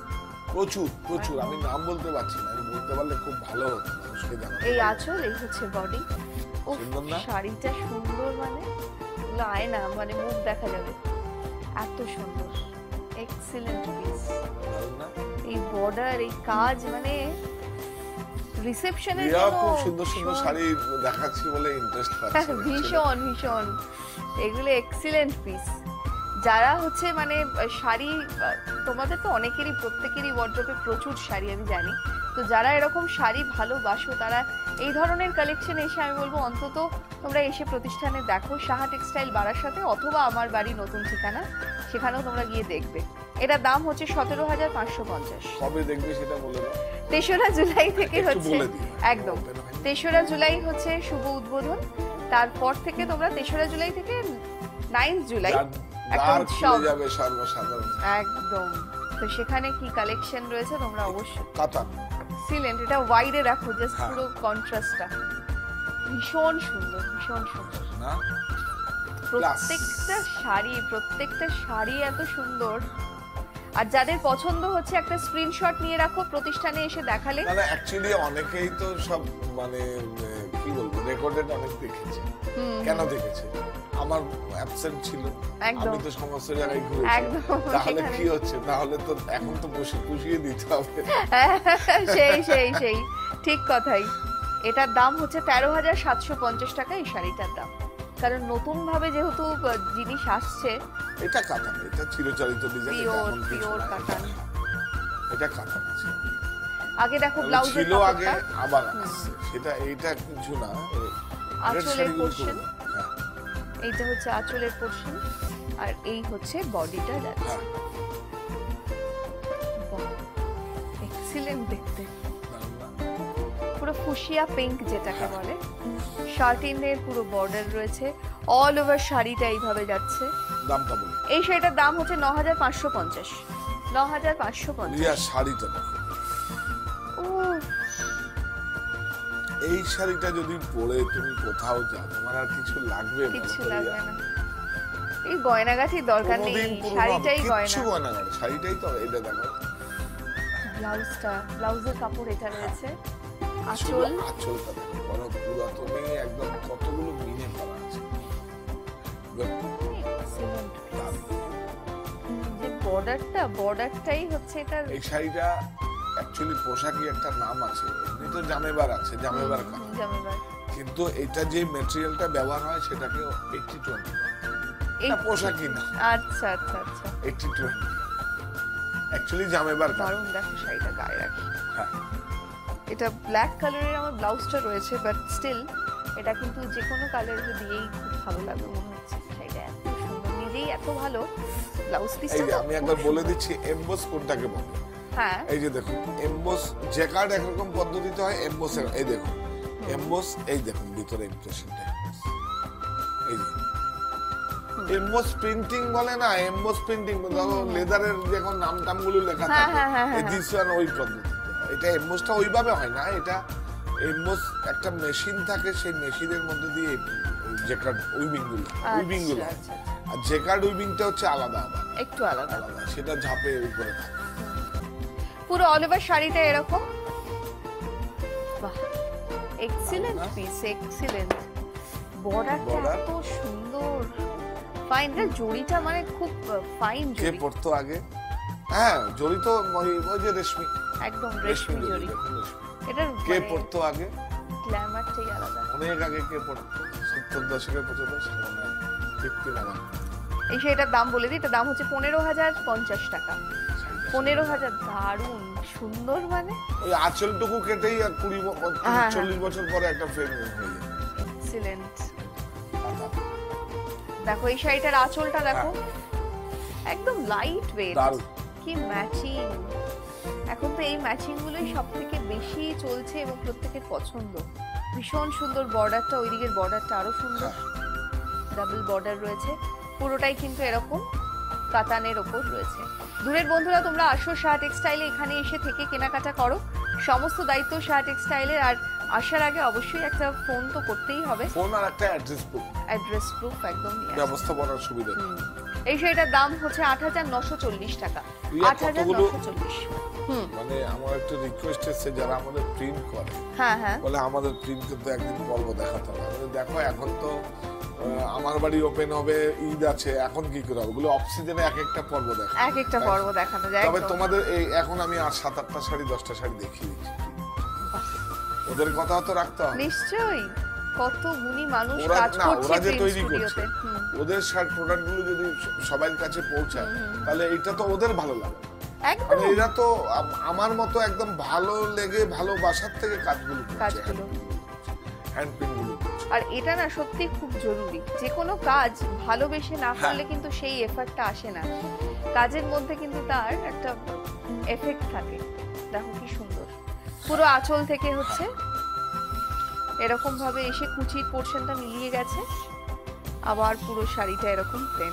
প্রচুর প্রচুর আমি নাম বলতে পারছি না, আমি বলতে পারলে খুব ভালো হতো মানুষকে জানাতে। এই আঁচল, এই হচ্ছে বডি। ও সুন্দর না? শাড়িটা সুন্দর মানে লাই না, মানে মুখ দেখা যাবে, এত সুন্দর, এক্সিলেন্ট পিস। দারুণ না? এই বর্ডার, এই কাজ, মানে রিসেপশনের রিয়া জন্য খুব সুন্দর সুন্দর ভীষণ- শাড়ি দেখাচ্ছি বলে ইন্টারেস্ট পাচ্ছে ভীষণ ভীষণ এগুলো এক্সিলেন্ট পিস। যারা হচ্ছে মানে শাড়ি, তোমাদের তো অনেকেরই প্রত্যেকেরই ওয়ার্ড্রোবে প্রচুর শাড়ি আমি জানি, তো যারা এরকম শাড়ি ভালোবাসো তারা এই ধরনের কালেকশন এসে আমি বলবো অন্তত তোমরা এসে প্রতিষ্ঠানে দেখো, সাহা টেক্সটাইল বারাসাতে অথবা আমার বাড়ি নতুন ঠিকানা, সেখানেও তোমরা গিয়ে দেখবে। এটার দাম হচ্ছে সতেরো হাজার পাঁচশো পঞ্চাশ। কবে দেখবে সেটা বলে দাও। তেসরা জুলাই থেকে একটু হচ্ছে, বলে দিও। একদম তেসরা জুলাই হচ্ছে শুভ উদ্বোধন, তারপর থেকে তোমরা তেসরা জুলাই থেকে নাইন্থ জুলাই দ্বার- একদম দ্বার সব খুলে যাবে সর্বসাধারণ। একদম। তো সেখানে কি কালেকশন রয়েছে তোমরা অবশ্যই কাতান এক্সিলেন্ট। এটা ওয়াইডে রাখো, জাস্ট হ্যাঁ। পুরো কন্ট্রাস্টটা ভীষণ সুন্দর, ভীষণ সুন্দর। না? প্রত্যেকটা শাড়ি, প্রত্যেকটা শাড়ি এত সুন্দর। আর যাদের পছন্দ হচ্ছে একটা স্ক্রিনশট নিয়ে রাখো, প্রতিষ্ঠানে এসে দেখালে। মানে অ্যাকচুয়ালি অনেকেই তো সব মানে আহ, কি বলবো রেকর্ডেড অনেক দেখেছে। হুম, কেন দেখেছে? আমার অ্যাবসেন্ট ছিল, একদম। আমি তো সমস্ত জায়গায় ঘুরেছি, একদম, তাহলে সেখানে- কি হচ্ছে? তাহলে তো এখন তো বসে পুষিয়ে দিতে হবে। সেই সেই সেই ঠিক কথাই। এটার দাম হচ্ছে তেরো হাজার সাতশো পঞ্চাশ টাকা এই শাড়িটার দাম, কারণ নতুন ভাবে যেহেতু আহ, জিনিস আসছে। এটা কাতান, এটা চিরচরিত ডিজাইন, এটা Pure, এমন কিছু pure না, কাতান। এটা কাতান আছে। আগে দেখো তবে ব্লাউজের ছিল আগে, কাপড়টা, আবার আসছে, সেটা এইটা কিছু না। এর আঁচলের শাড়িগুলো portion। খুব- হ্যাঁ, এইটা হচ্ছে আঁচলের পোর্শন, আর এই হচ্ছে বডিটা যাচ্ছে। হ্যাঁ, এক্সিলেন্ট দেখতে, দারুণ না? পুরো ফুশিয়া পিঙ্ক যেটাকে বলে। শার্টিনের পুরো বর্ডার রয়েছে, অল ওভার শাড়িটা এইভাবে যাচ্ছে। দামটা বলি। এই শাড়িটার দাম হচ্ছে ন হাজার পাঁচশো পঞ্চাশ। ন হাজার পাঁচশো রিয়া পঞ্চাশ। শাড়িটা দেখো। ও এই শাড়িটা যদি পরে তুমি কোথাও যাও, তোমার আর কিছু লাগবে বলো কিছু তো লাগবে রিয়া? না, এই গয়নাগাঠির দরকার নেই, কোনোদিন পুরনো শাড়িটাই কিচ্ছু গয়না। গয়না নয়, শাড়িটাই তো। এটা দেখো, ব্লাউজটা, ব্লাউজের কাপড় এটা রয়েছে, শুধু আঁচল। আঁচলটা দেখো, বড় পুরাতনী একদম, কতগুলো মিনে করা আছে। Excellent. দারুণ। যে বর্ডারটা, বর্ডারটাই হচ্ছে এটার। এই শাড়িটা অ্যাকচুয়ালি পোশাকই একটা নাম আছে, এমনি তো জামেবার আছে, জামেবার কাজ, হুম, জামেবার। কিন্তু এটা যে ম্যাটেরিয়ালটা ব্যবহার হয় সেটাকে এইটি টোয়েন্টি, এটা পোশাকই না, আচ্ছা আচ্ছা আচ্ছা, এইটি টোয়েন্টি অ্যাকচুয়ালি জামেবার কাজ। দারুণ। দেখো শাড়িটা গায়ে রাখি, হ্যাঁ, এটা ব্ল্যাক কালারের আমার ব্লাউজটা রয়েছে, বাট স্টিল এটা কিন্তু যে কোনো কালারে দিয়েই খুব ভালো লাগবে মনে হচ্ছে। শাড়িটা এত সুন্দর, নিজেই এত ভালো ব্লাউজ এই পিসটা। যে আমি একবার বলে দিচ্ছি এমবোস কোনটাকে বলে। হ্যাঁ, এই যে দেখুন এমবোস, জ্যাকার্ড একরকম পদ্ধতিতে হয়, এমবোস এই দেখুন এমবোস, এই দেখুন ভিতরে ইমপ্রেশনটা, এই যে এমবোস প্রিন্টিং বলে না, এমবোস প্রিন্টিং ধরো লেদারের যখন নাম টামগুলো লেখা হ্যাঁ, থাকে, হ্যাঁ, হ্যাঁ, এই হ্যাঁ। দিস ওয়ান ওই পদ্ধতিতে হয়। এটা এমবোসটা ওইভাবে হয় না, এটা এমবোস একটা মেশিন থাকে, সেই মেশিনের মধ্যে দিয়ে জ্যাকার্ড উইভিং গুলো উইভিং গুলো হয়। আচ্ছা, আচ্ছা, আর জ্যাকার্ড উইভিংটা হচ্ছে আলাদা আবার একটু আলাদা। আলাদা, সেটা ঝাপে উপরে থাকে। পুরো অল ওভার শাড়িটা এরকম। বাহ, এক্সিলেন্ট পিস, এক্সিলেন্ট। বর্ডারটা Border? এত সুন্দর, ফাইন। এর জড়িটা মানে খুব ফাইন কে জড়ি, পড়তো আগে? হ্যাঁ, জড়ি তো ওই ওই যে রেশমি, একদম রেশমি রেশমি জড়ি জড়ি। দেখুন, রেশমি। এটার কে মানে পড়তো আগে? গ্ল্যামারটাই আলাদা। অনেক আগে কে পড়তো? সত্তর দশকের পর্যন্ত সামনে ফিফটি নামা। এই শাড়িটার দাম বলে দিই, এটার দাম হচ্ছে পনেরো হাজার পঞ্চাশ টাকা। পনেরো হাজার, দারুণ সুন্দর। মানে ওই আঁচলটুকু কেটেই আর কুড়ি ব- হ্যাঁ, হ্যাঁ। চল্লিশ বছর পরে একটা ফ্রেম হয়ে যাবে। এক্সিলেন্ট। আচ্ছা, দেখো এই শাড়িটার আঁচলটা দেখো, একদম লাইট ওয়েট, দারুণ। কি ম্যাচিং। এখন তো এই ম্যাচিং গুলোই সব থেকে বেশি চলছে এবং প্রত্যেকের পছন্দ। ভীষণ সুন্দর বর্ডারটা, ওই দিকের বর্ডারটা আরো সুন্দর, ডাবল বর্ডার রয়েছে। পুরোটাই কিন্তু এরকম কাতানের ওপর রয়েছে। দূরের বন্ধুরা তোমরা আসো সাহা টেক্সটাইলে, এখানে এসে থেকে কেনাকাটা করো, সমস্ত দায়িত্ব সাহা টেক্সটাইলের। আর আসার আগে অবশ্যই একটা ফোন তো করতেই হবে, ফোন আর একটা অ্যাড্রেস বুক, অ্যাড্রেস প্রুফ একদম নিয়ে আসো। ব্যবস্থাপনার সুবিধা। হুম। এই শাড়িটার দাম হচ্ছে আট হাজার নশো চল্লিশ টাকা। আট হাজার নশো চল্লিশ। হুম, মানে আমার একটা রিকোয়েস্ট এসেছে যারা আমাদের প্রিন্ট করে, হ্যাঁ হ্যাঁ, বলে আমাদের প্রিন্ট কিন্তু একদিন পর্ব দেখাতে হবে। আমি দেখো এখন তো আমার বাড়ি ওপেন হবে, ঈদ আছে, এখন কি করে হবে? ওগুলো অফ সিজনে এক একটা পর্ব দেখা, এক একটা পর্ব দেখানো যায়। তবে তোমাদের এই এখন আমি আর সাত আটটা শাড়ি দশটা শাড়ি দেখিয়ে দিচ্ছি। ওদের কথা তো রাখতে হবে নিশ্চয়ই, কত গুণী মানুষ ওরা কাজ না করছে ওরা যে প্রিন্ট তৈরি করছে, স্টুডিওতে। হুম, ওদের শার্ট প্রোডাক্ট গুলো যদি সবার কাছে পৌঁছায় তাহলে এটা তো ওদের ভালো লাগে। একদম মানে এরা তো আম- আমার মতো একদম ভালো লেগে ভালোবাসার থেকে কাজগুলো করছে, কাজগুলো। হ্যান্ড প্রিন্ট গুলো করছে। আর এটা না সত্যি খুব জরুরি, যে কোনো কাজ ভালোবেসে না হ্যাঁ। করলে কিন্তু সেই এফেক্টটা আসে না। কাজের মধ্যে কিন্তু তার একটা এফেক্ট থাকে। দেখো কি সুন্দর, পুরো আঁচল থেকে হচ্ছে এরকম ভাবে এসে কুচির পোর্শনটা মিলিয়ে গেছে, আবার পুরো শাড়িটা এরকম প্লেন।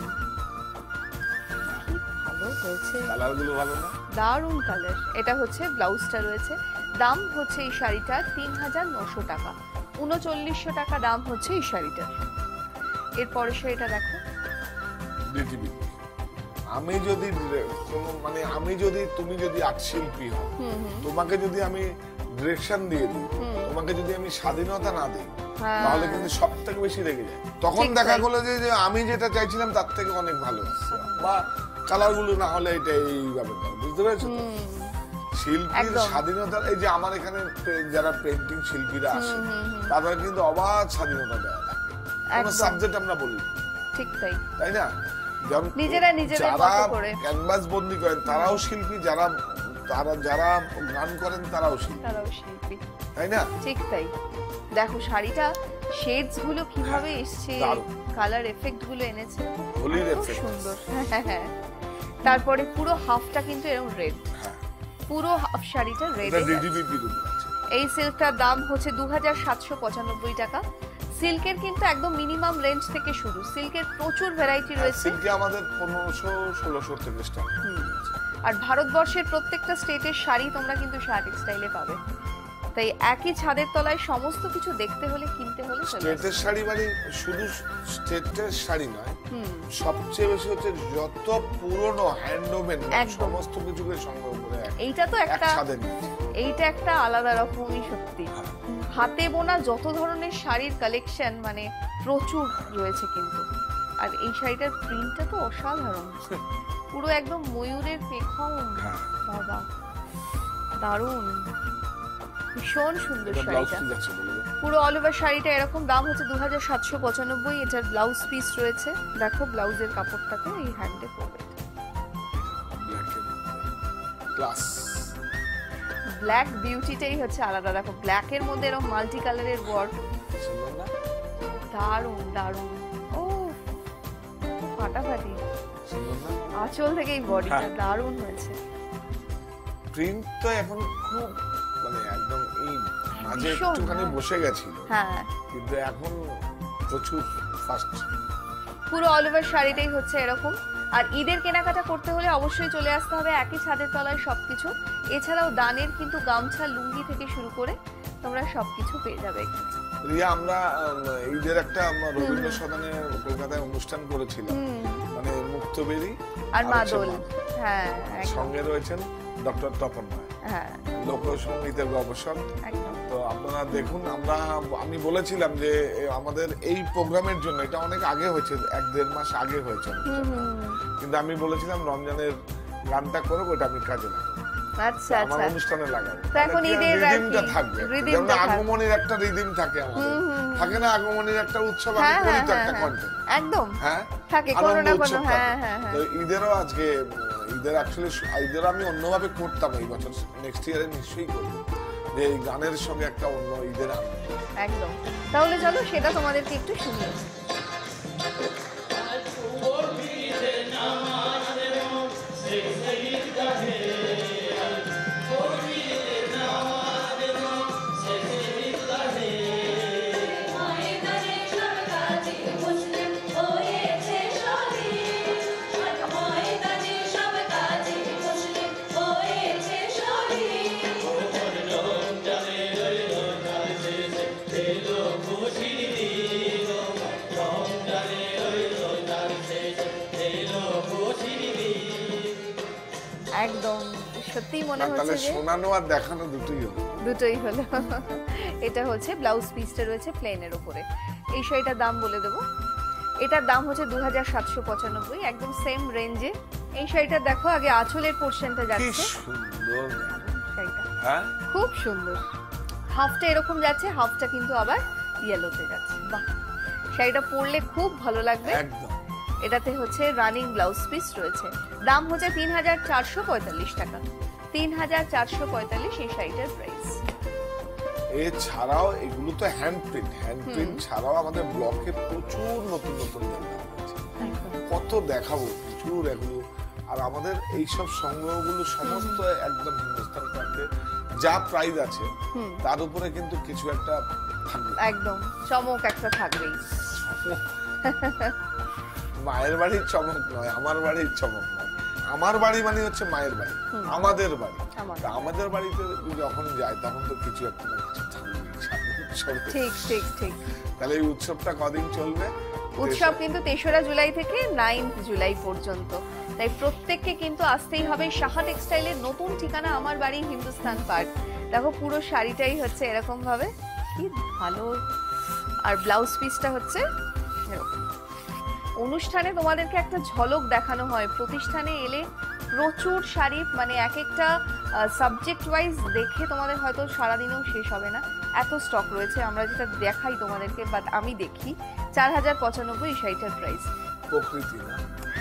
ভালো হয়েছে, কালার গুলো ভালো না? দারুণ কালার। এটা হচ্ছে ব্লাউজটা রয়েছে, দাম হচ্ছে এই শাড়িটার তিন হাজার নশো টাকা, উনচল্লিশশো টাকা দাম হচ্ছে এই শাড়িটার। এরপরে শাড়িটা দেখো, ডিটিভি। আমি যদি কোনো মানে আমি যদি তুমি যদি আর্ট শিল্পী হও, তোমাকে যদি আমি ডিরেকশন দিয়ে দিই, তোমাকে যদি আমি স্বাধীনতা না দিই, হ্যাঁ। তাহলে কিন্তু সব থেকে বেশি রেগে যায়। তখন ঠিক দেখা তাই। গেলো যে যে আমি যেটা চাইছিলাম তার থেকে অনেক ভালো হচ্ছে, বা কালার গুলো না হলে এটা এইভাবে দাও, বুঝতে পেরেছো তো? শিল্পীর একদম। স্বাধীনতা, এই যে আমার এখানে পে- যারা পেন্টিং শিল্পীরা আসে তাদের কিন্তু অবাধ স্বাধীনতা দেওয়া থাকে, কোনো একদম। সাবজেক্ট আমরা বলি না, ঠিক তাই, তাই না? যেমন নিজেরা নিজেদের যারা মতো করে। ক্যানভাস বন্দি করেন তারাও শিল্পী, যারা তারা যারা গান করেন তারাও শিল্পী, তারাও শিল্পী, তাই না? ঠিক তাই। দেখো শাড়িটা শেডস গুলো কিভাবে এসছে, দারুণ। কালার এফেক্ট গুলো এনেছে, হোলির খুব এফেক্ট। সুন্দর। হ্যাঁ, হ্যাঁ। তারপরে পুরো হাফটা কিন্তু এরকম রেড, হ্যাঁ, পুরো হাফ শাড়িটা রেড। এটা ডিডিবিপি রূপ আছে। এই সিল্কটার দাম হচ্ছে দু হাজার সাতশো পঁচানব্বই টাকা। সিল্কের কিন্তু একদম মিনিমাম রেঞ্জ থেকে শুরু, সিল্কের প্রচুর ভ্যারাইটি রয়েছে। সিল্কে আমাদের পনেরোশো ষোলোশো থেকে স্টার্ট। আর ভারতবর্ষের প্রত্যেকটা স্টেটের শাড়ি তোমরা কিন্তু শাহ টেক্সটাইলে পাবে। তাই একই ছাদের তলায় সমস্ত কিছু দেখতে হলে, কিনতে হলে চলে আসবে। স্টেটের শাড়ি মানে শুধু স্টেটের শাড়ি নয়, হুম, সবচেয়ে বেশি হচ্ছে যত পুরনো হ্যান্ডমেড একদম। সমস্ত কিছুকে সংগ্রহ করে এক- এইটা তো এক একটা, ছাদের নিচে। এইটা একটা আলাদা রকমই সত্যি। হ্যাঁ। হাতে বোনা যত ধরনের শাড়ির কালেকশন মানে প্রচুর রয়েছে কিন্তু। আর এই শাড়িটার প্রিন্টটা তো অসাধারণ, পুরো একদম ময়ূরের পেখম। হ্যাঁ। বাবা দারুণ, ভীষণ সুন্দর এটা ব্লাউজ শাড়িটা। কি যাচ্ছে বলে দাও? পুরো অল ওভার শাড়িটা এরকম, দাম হচ্ছে দু হাজার সাতশো পঁচানব্বই। এটার ব্লাউজ পিস রয়েছে, দেখো ব্লাউজের কাপড়টাতে এই হ্যান্ডে পড়বে। ব্ল্যাক এর ক্লাস। ব্ল্যাক বিউটিটাই হচ্ছে আলাদা। দেখো ব্ল্যাকের মধ্যে এরকম মাল্টি কালারের ওয়ার্ক, সুন্দর না? দারুণ দারুণ। ও ফাটাফাটি, সুন্দর না? আঁচল থেকে এই বডিটা হ্যাঁ। দারুণ হয়েছে। প্রিন্ট তো এখন খুব মানে একদম এই মাঝে ভীষণ, একটুখানি হ্যাঁ। বসে গেছিল, হ্যাঁ, কিন্তু এখন প্রচুর ফাস্ট। পুরো অল ওভার শাড়িটাই হচ্ছে এরকম। আর ঈদের কেনাকাটা করতে হলে অবশ্যই চলে আসতে হবে একই ছাদের তলায় সবকিছু। এছাড়াও দানের কিন্তু গামছা, লুঙ্গি থেকে শুরু করে তোমরা সবকিছু পেয়ে যাবে এখানে। রিয়া, আমরা আহ, ঈদের একটা আমরা রবীন্দ্র সদনে কলকাতায় অনুষ্ঠান করেছিলাম, হুম, মানে মুক্তবেরি আর হচ্ছে মাদল, মাদল। হ্যাঁ একদম, সঙ্গে রয়েছেন ডক্টর তপন রায়, হ্যাঁ লোকসঙ্গীতের গবেষক। একদম। তো আপনারা দেখুন, আমরা আমি বলেছিলাম যে এ, আমাদের এই প্রোগ্রামের জন্য, এটা অনেক আগে হয়েছে, এক দেড় মাস আগে হয়েছে, হুম, হুম, হুম। কিন্তু আমি বলেছিলাম রমজানের গানটা করবো, এটা আমি কাজে লাগাবো, আচ্ছা আমার আচ্ছা, অনুষ্ঠানে লাগাবো। তো এখন তাহলে কি ঈদের আর রিদিমটা কি? থাকবে, রিদিমটা যেমন থাকবে। আগমনের একটা রিদিম থাকে আমাদের, হুম, হুম, হুম। থাকে না আগমনের একটা উৎসব, আমি হ্যাঁ, করি হ্যাঁ, তো একটা হ্যাঁ, কন্টেন্ট, একদম হ্যাঁ থাকে কোনো আনন্দ না উৎসব কোনো, হ্যাঁ থাকে। হ্যাঁ হ্যাঁ। তো ঈদেরও আজকে উম, ঈদের অ্যাকচুয়ালি ঈদেরও আমি অন্যভাবে করতাম এই বছর, নেক্সট ইয়ারে নিশ্চয়ই করবো, যে এই গানের সঙ্গে একটা অন্য ঈদের আনন্দ। একদম। তাহলে চলো সেটা তোমাদেরকে একটু শুনিয়ে দিই। রমজানের সত্যি মনে না, হচ্ছে তাহলে যে শোনানো আর দেখানো দুটোই হলো। দুটোই হলো। এটা হচ্ছে ব্লাউজ পিসটা রয়েছে প্লেনের উপরে। এই শাড়িটার দাম বলে দেবো, এটার দাম হচ্ছে দু হাজার সাতশো পঁচানব্বই, একদম সেম রেঞ্জে। এই শাড়িটা দেখো, আগে আঁচলের পোর্শনটা কি যাচ্ছে, সুন্দর শাড়িটা হ্যাঁ খুব সুন্দর। হাফটা এরকম যাচ্ছে, হাফটা কিন্তু আবার ইয়েলোতে যাচ্ছে। বাহ, শাড়িটা পরলে খুব ভালো লাগবে। একদম। এটাতে হচ্ছে রানিং ব্লাউজ পিস রয়েছে। দাম হচ্ছে তিন হাজার চারশো পঁয়তাল্লিশ টাকা। তিন হাজার চারশো পঁয়তাল্লিশ এই শাড়িটার প্রাইস। এছাড়াও এগুলো তো হ্যান্ড প্রিন্ট, হ্যান্ড প্রিন্ট ছাড়াও আমাদের ব্লকে প্রচুর নতুন নতুন জায়গা আছে, কত দেখাবো, প্রচুর এগুলো। আর আমাদের এইসব সংগ্রহগুলো সমস্ত একদম হিন্দুস্তান প্রান্তে যা প্রাইস আছে তার উপরে কিন্তু কিছু একটা থাকবে, একদম চমক একটা থাকবেই। মায়ের বাড়ির চমক নয়, আমার বাড়ির চমক নয়। আমার বাড়ি মানে হচ্ছে মায়ের বাড়ি, আমাদের বাড়ি। তা আমাদের বাড়িতে যখন যাই তখন তো কিছু একটা না কিছু থাকবে। ঠিক ঠিক ঠিক। তাহলে এই উৎসবটা কদিন চলবে? উৎসব কিন্তু তেসরা জুলাই থেকে নাইন্থ জুলাই পর্যন্ত, তাই প্রত্যেককে কিন্তু আসতেই হবে। সাহা টেক্সটাইলের নতুন ঠিকানা আমার বাড়ি হিন্দুস্তান পার্ক। দেখো পুরো শাড়িটাই হচ্ছে এরকম ভাবে, কি ভালো। আর ব্লাউজ পিসটা হচ্ছে এরকম। অনুষ্ঠানে তোমাদেরকে একটা ঝলক দেখানো হয়, প্রতিষ্ঠানে এলে প্রচুর শাড়ি, মানে এক একটা সাবজেক্ট ওয়াইজ দেখে তোমাদের হয়তো সারাদিনেও শেষ হবে না, এত স্টক রয়েছে। আমরা যেটা দেখাই তোমাদেরকে, বাট আমি দেখি। চার হাজার পঁচানব্বই এই শাড়িটার প্রাইস। প্রকৃতি না,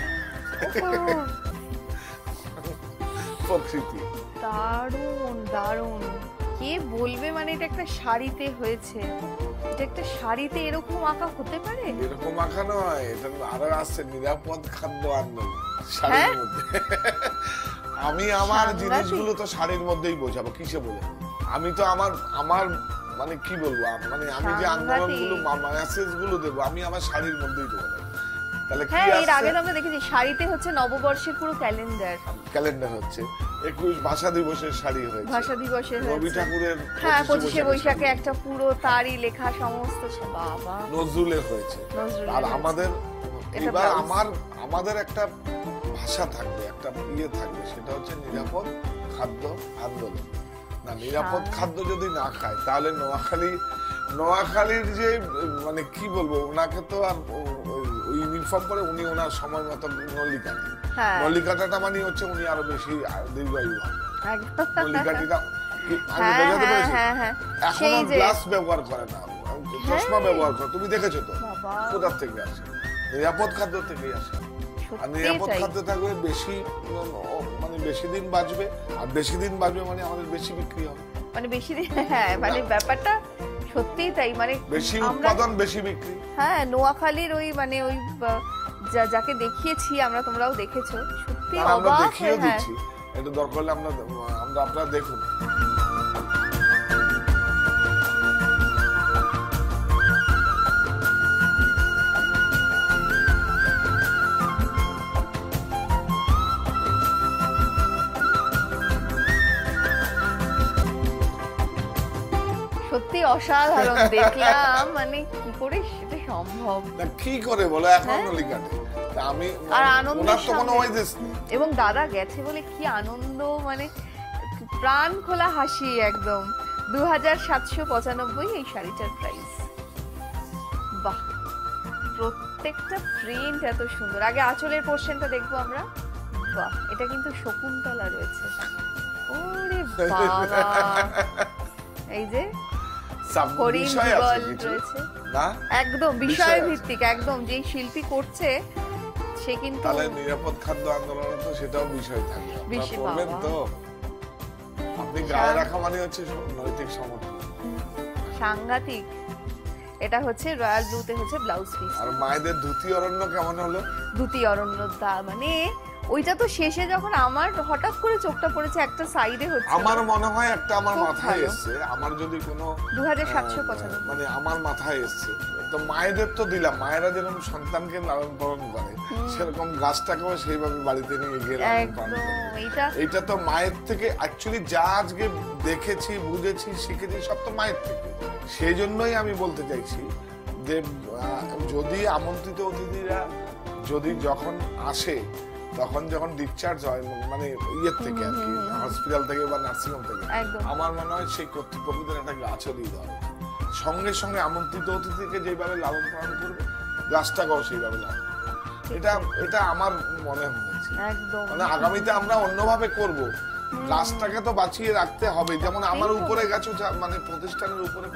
প্রকৃতি দারুণ দারুণ। কে বলবে মানে এটা একটা শাড়িতে হয়েছে, এটা একটা শাড়িতে এরকম আঁকা হতে পারে? এরকম আঁকা নয়, এটা আরো আসছে নিরাপদ খাদ্য আন্দোলন শাড়ির মধ্যে। আমি আমার জিনিসগুলো তো শাড়ির মধ্যেই বোঝাবো, কিসে বোঝাবো? আমি তো আমার আমার মানে কি বলবো, মানে আমি যে আন্দোলনগুলো মেসেজ গুলো দেবো আমি আমার শাড়ির মধ্যেই দেবো। তাহলে কি হ্যাঁ, এর আগে আসছে? আমরা দেখেছি শাড়িতে হচ্ছে নববর্ষের পুরো ক্যালেন্ডার, ক্যালেন্ডার হচ্ছে, একুশ ভাষা দিবসের শাড়ি হয়েছে, ভাষা দিবসের রবি হয়েছে, ঠাকুরের হ্যাঁ পঁচিশে বৈশাখের বৈশাখে শাড়ি। একটা পুরো তারই লেখা সমস্ত। বাবা, নজরুলের হয়েছে। নজরুলের আর হয়েছে। আমাদের এটা এবার blouse। আমার আমাদের একটা ভাষা থাকবে, একটা ইয়ে থাকবে, সেটা হচ্ছে নিরাপদ খাদ্য আন্দোলন। না, নিরাপদ খাদ্য যদি না খায় তাহলে নোয়াখালী নোয়াখালীর যে মানে কি বলবো, ওনাকে তো আর ওই ইউনিফর্ম পরে উনি ওনার সময় মতো নলি কাটে, হ্যাঁ নলি কাটাটা মানে হচ্ছে উনি আরো বেশি দীর্ঘায়ু হন। একদম। নলি কাটিটা আমি হ্যাঁ বোঝাতে হ্যাঁ পেরেছি? হ্যাঁ হ্যাঁ এখনো সেই যে গ্লাস ব্যবহার করে না, চশমা ব্যবহার করে, তুমি দেখেছো তো? বাবা, কোথা থেকে আসে? নিরাপদ খাদ্য থেকেই আসে। আর নিরাপদ সত্যিই তাই। খাদ্য থাকলে বেশি মানে বেশি দিন বাঁচবে, আর বেশি দিন বাঁচবে মানে আমাদের বেশি বিক্রি হবে, মানে বেশি দিন, হ্যাঁ মানে ব্যাপারটা সত্যিই তাই। মানে বেশি আমরা উৎপাদন বেশি বিক্রি। হ্যাঁ নোয়াখালীর ওই মানে ওই আহ, যা- যাকে দেখিয়েছি আমরা, তোমরাও দেখেছো, সত্যি আর আমরা অবাক দেখিয়ে হয়ে, হ্যাঁ দিচ্ছি, এটা দরকার হলে আমরা আমরা আপনারা দেখুন। সত্যি অসাধারণ দেখলাম, মানে কি করে সেটা সম্ভব। না কি করে বলো, এখন হ্যাঁ। নলি কাটে। তা আমি আর আনন্দের ওনার তো কোনো সঙ্গে- ওয়াইজেস নেই। এবং দাদা গেছে বলে কি আনন্দ, মানে প্রাণ খোলা হাসি একদম। দু হাজার সাতশো পঁচানব্বই এই শাড়িটার প্রাইস। বাহ, প্রত্যেকটা প্রিন্ট এত সুন্দর। আগে আঁচলের পোর্শনটা দেখবো আমরা। বাহ, এটা কিন্তু শকুন্তলা রয়েছে। ওরে বাবা, এই যে সব হরিণ বিষয় আছে যুগল কিছু। রয়েছে, না একদম বিষয় বিষয় আছে। ভিত্তিক, একদম যেই শিল্পী করছে সে কিন্তু তাহলে নিরাপদ খাদ্য আন্দোলনে তো সেটাও বিষয় থাকবে, আপনারা বেশি করবেন বাবা। তো? আপনি গায়ে রাখা মানে হচ্ছে নৈতিক সমর্থন। সাংঘাতিক। এটা হচ্ছে রয়্যাল ব্লুতে হচ্ছে ব্লাউজ পিস। আর মায়েদের ধুতি অরণ্য কেমন হলো? দুটি অরণ্য দা, মানে ওইটা তো শেষে যখন আমার হঠাৎ করে চোখটা পড়েছে একটা সাইডে হচ্ছে, আমার মনে হয় একটা আমার খুব মাথায় ভালো। এসছে, আমার যদি কোনো দু হাজার সাতশো আহ, পঁচানব্বই মানে আমার মাথায় এসছে, তো মায়েদের তো দিলাম, মায়েরা যেরকম সন্তানকে লালন পালন করে সেরকম গাছটাকেও সেইভাবে বাড়িতে নিয়ে গিয়ে লালন পালন একদম। করবে। এইটা এইটা তো মায়ের থেকে অ্যাকচুয়ালি যা আজকে দেখেছি, বুঝেছি, শিখেছি সব তো মায়ের থেকে। সেই জন্যই আমি বলতে চাইছি যে আহ, যদি আমন্ত্রিত অতিথিরা যদি যখন আসে তখন যখন ডিসচার্জ হয় মানে ইয়ের থেকে আর কি হসপিটাল থেকে বা নার্সিং হোম থেকে, আমার মনে হয় সেই কর্তৃপক্ষদের একটা গাছও দিয়ে দেওয়া হবে। সঙ্গে সঙ্গে আমন্ত্রিত অতিথিকে যেভাবে লালন পালন করবে গাছটাকেও সেইভাবে লালন করবে। এটা এটা আমার মনে হয়েছে মানে আগামীতে আমরা অন্যভাবে করব। গাছটাকে তো বাঁচিয়ে রাখতে হবে। যেমন আমার উপরে গাছও মানে প্রতিষ্ঠানের উপরে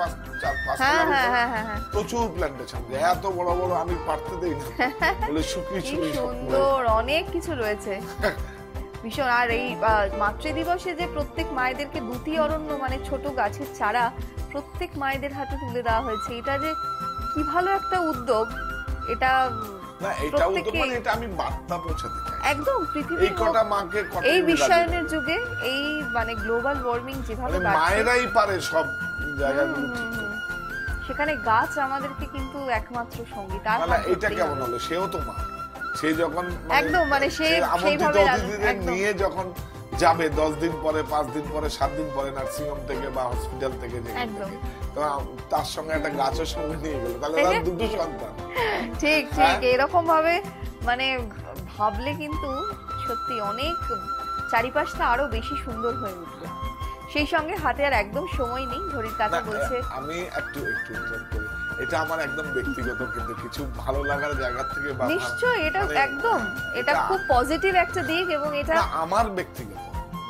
প্রচুর প্ল্যান্টেশন, এত বড় বড় আমি পারতে দেই না বলে শুকিয়ে শুকিয়ে সুন্দর অনেক কিছু রয়েছে ভীষণ। আর এই মাতৃ দিবসে যে প্রত্যেক মায়েদেরকে দুটি অরণ্য মানে ছোট গাছের চারা প্রত্যেক মায়েদের হাতে তুলে দেওয়া হয়েছে, এটা যে কি ভালো একটা উদ্যোগ। এটা না এটা উদ্যোগ মানে এটা আমি বার্তা পৌঁছাতে চাই একদম পৃথিবীর এই কটা মাকে কত এই বিশ্বায়নের যুগে এই মানে গ্লোবাল ওয়ার্মিং যেভাবে বাড়ছে মায়েরাই পারে সব জায়গাগুলো ঠিক করে। সেখানে গাছ আমাদেরকে কিন্তু একমাত্র সঙ্গী। তার মানে এটা কেমন হলো, সেও তো মা, সে যখন একদম মানে সে সেইভাবে নিয়ে যখন যাবে দশ দিন পরে পাঁচ দিন পরে সাত দিন পরে নার্সিং হোম থেকে বা হসপিটাল থেকে তো তার সঙ্গে একটা গাছের সঙ্গে নিয়ে গেল, তাহলে তার দুটো সন্তান। ঠিক ঠিক এরকম ভাবে মানে ভাবলে কিন্তু সত্যি অনেক চারিপাশটা আরো বেশি সুন্দর হয়ে উঠবে। সেই সঙ্গে হাতে আর একদম সময় নেই, ঘড়ির কাঁটা বলছে। আমি একটু একটু করি, এটা আমার একদম ব্যক্তিগত কিন্তু কিছু ভালো লাগার জায়গা থেকে বা নিশ্চয়ই এটা একদম এটা খুব পজিটিভ একটা দিক এবং এটা আমার ব্যক্তিগত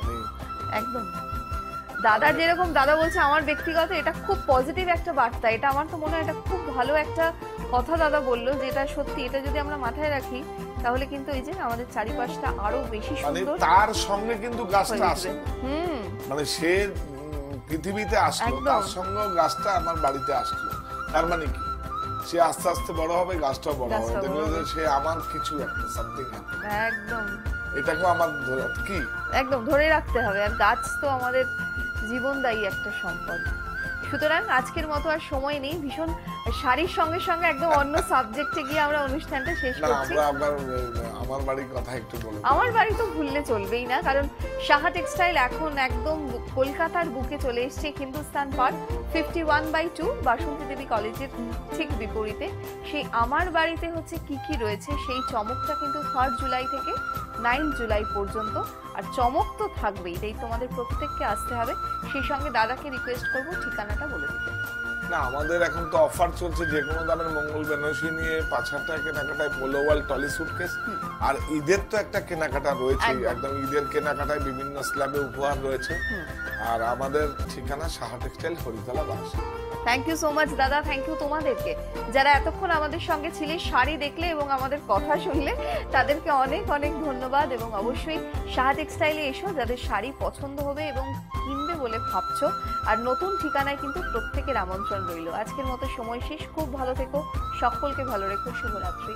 একদম দাদা যেরকম দাদা বলছে আমার ব্যক্তিগত, এটা খুব পজিটিভ একটা বার্তা। এটা আমার তো মনে হয় এটা খুব ভালো একটা কথা দাদা বললো, যেটা সত্যি এটা যদি আমরা মাথায় রাখি তাহলে কিন্তু এই যে আমাদের চারিপাশটা আরো বেশি সুন্দর। তার সঙ্গে কিন্তু গাছটা আসে, হুম মানে সে পৃথিবীতে আসলো তার সঙ্গে গাছটা আমার বাড়িতে আসলো, তার মানে কি সে আস্তে আস্তে বড় হবে, গাছটাও বড় হবে, দেখলো যে সে আমার কিছু একটা সামথিং একদম এটাকে আমার কি একদম ধরে রাখতে হবে। আর গাছ তো আমাদের জীবনদায়ী একটা সম্পদ। সুতরাং আজকের মতো আর সময় নেই, ভীষণ শাড়ির সঙ্গে সঙ্গে একদম অন্য সাবজেক্টে গিয়ে আমরা অনুষ্ঠানটা শেষ করছি। আমার বাড়ির কথা একটু বলুন। আমার বাড়ি তো ভুললে চলবেই না, কারণ সাহা টেক্সটাইল এখন একদম কলকাতার বুকে চলে এসেছে Hindustan park fifty one by two Basanti Debi কলেজের ঠিক বিপরীতে। সেই আমার বাড়িতে হচ্ছে কি কি রয়েছে সেই চমকটা কিন্তু থার্ড জুলাই থেকে নাইন জুলাই পর্যন্ত, আর চমক তো থাকবেই, তাই তোমাদের প্রত্যেককে আসতে হবে। সেই সঙ্গে দাদাকে রিকোয়েস্ট করবো ঠিকানাটা বলে দিতে। না আমাদের এখন তো অফার চলছে, যে কোনো দামের মঙ্গল বেনারসি নিয়ে পাঁচ হাজার টাকা কেনাকাটায় পোলো ওয়াল টলি সুটকেস, আর ঈদের তো একটা কেনাকাটা রয়েছে, একদম ঈদের কেনাকাটায় বিভিন্ন স্ল্যাবে উপহার রয়েছে। আর আমাদের ঠিকানা Saha textile Haritala bus. Thank you so much দাদা, থ্যাংক ইউ তোমাদেরকে যারা এতক্ষণ আমাদের সঙ্গে ছিলে, শাড়ি দেখলে এবং আমাদের কথা শুনলে, তাদেরকে অনেক অনেক ধন্যবাদ। এবং অবশ্যই সাহা টেক্সটাইলে এসো যাদের শাড়ি পছন্দ হবে এবং কিনবে বলে ভাবছো। আর নতুন ঠিকানায় কিন্তু প্রত্যেকের আমন্ত্রণ রইল। আজকের মতো সময় শেষ, খুব ভালো থেকো, সকলকে ভালো রেখো, শুভরাত্রি।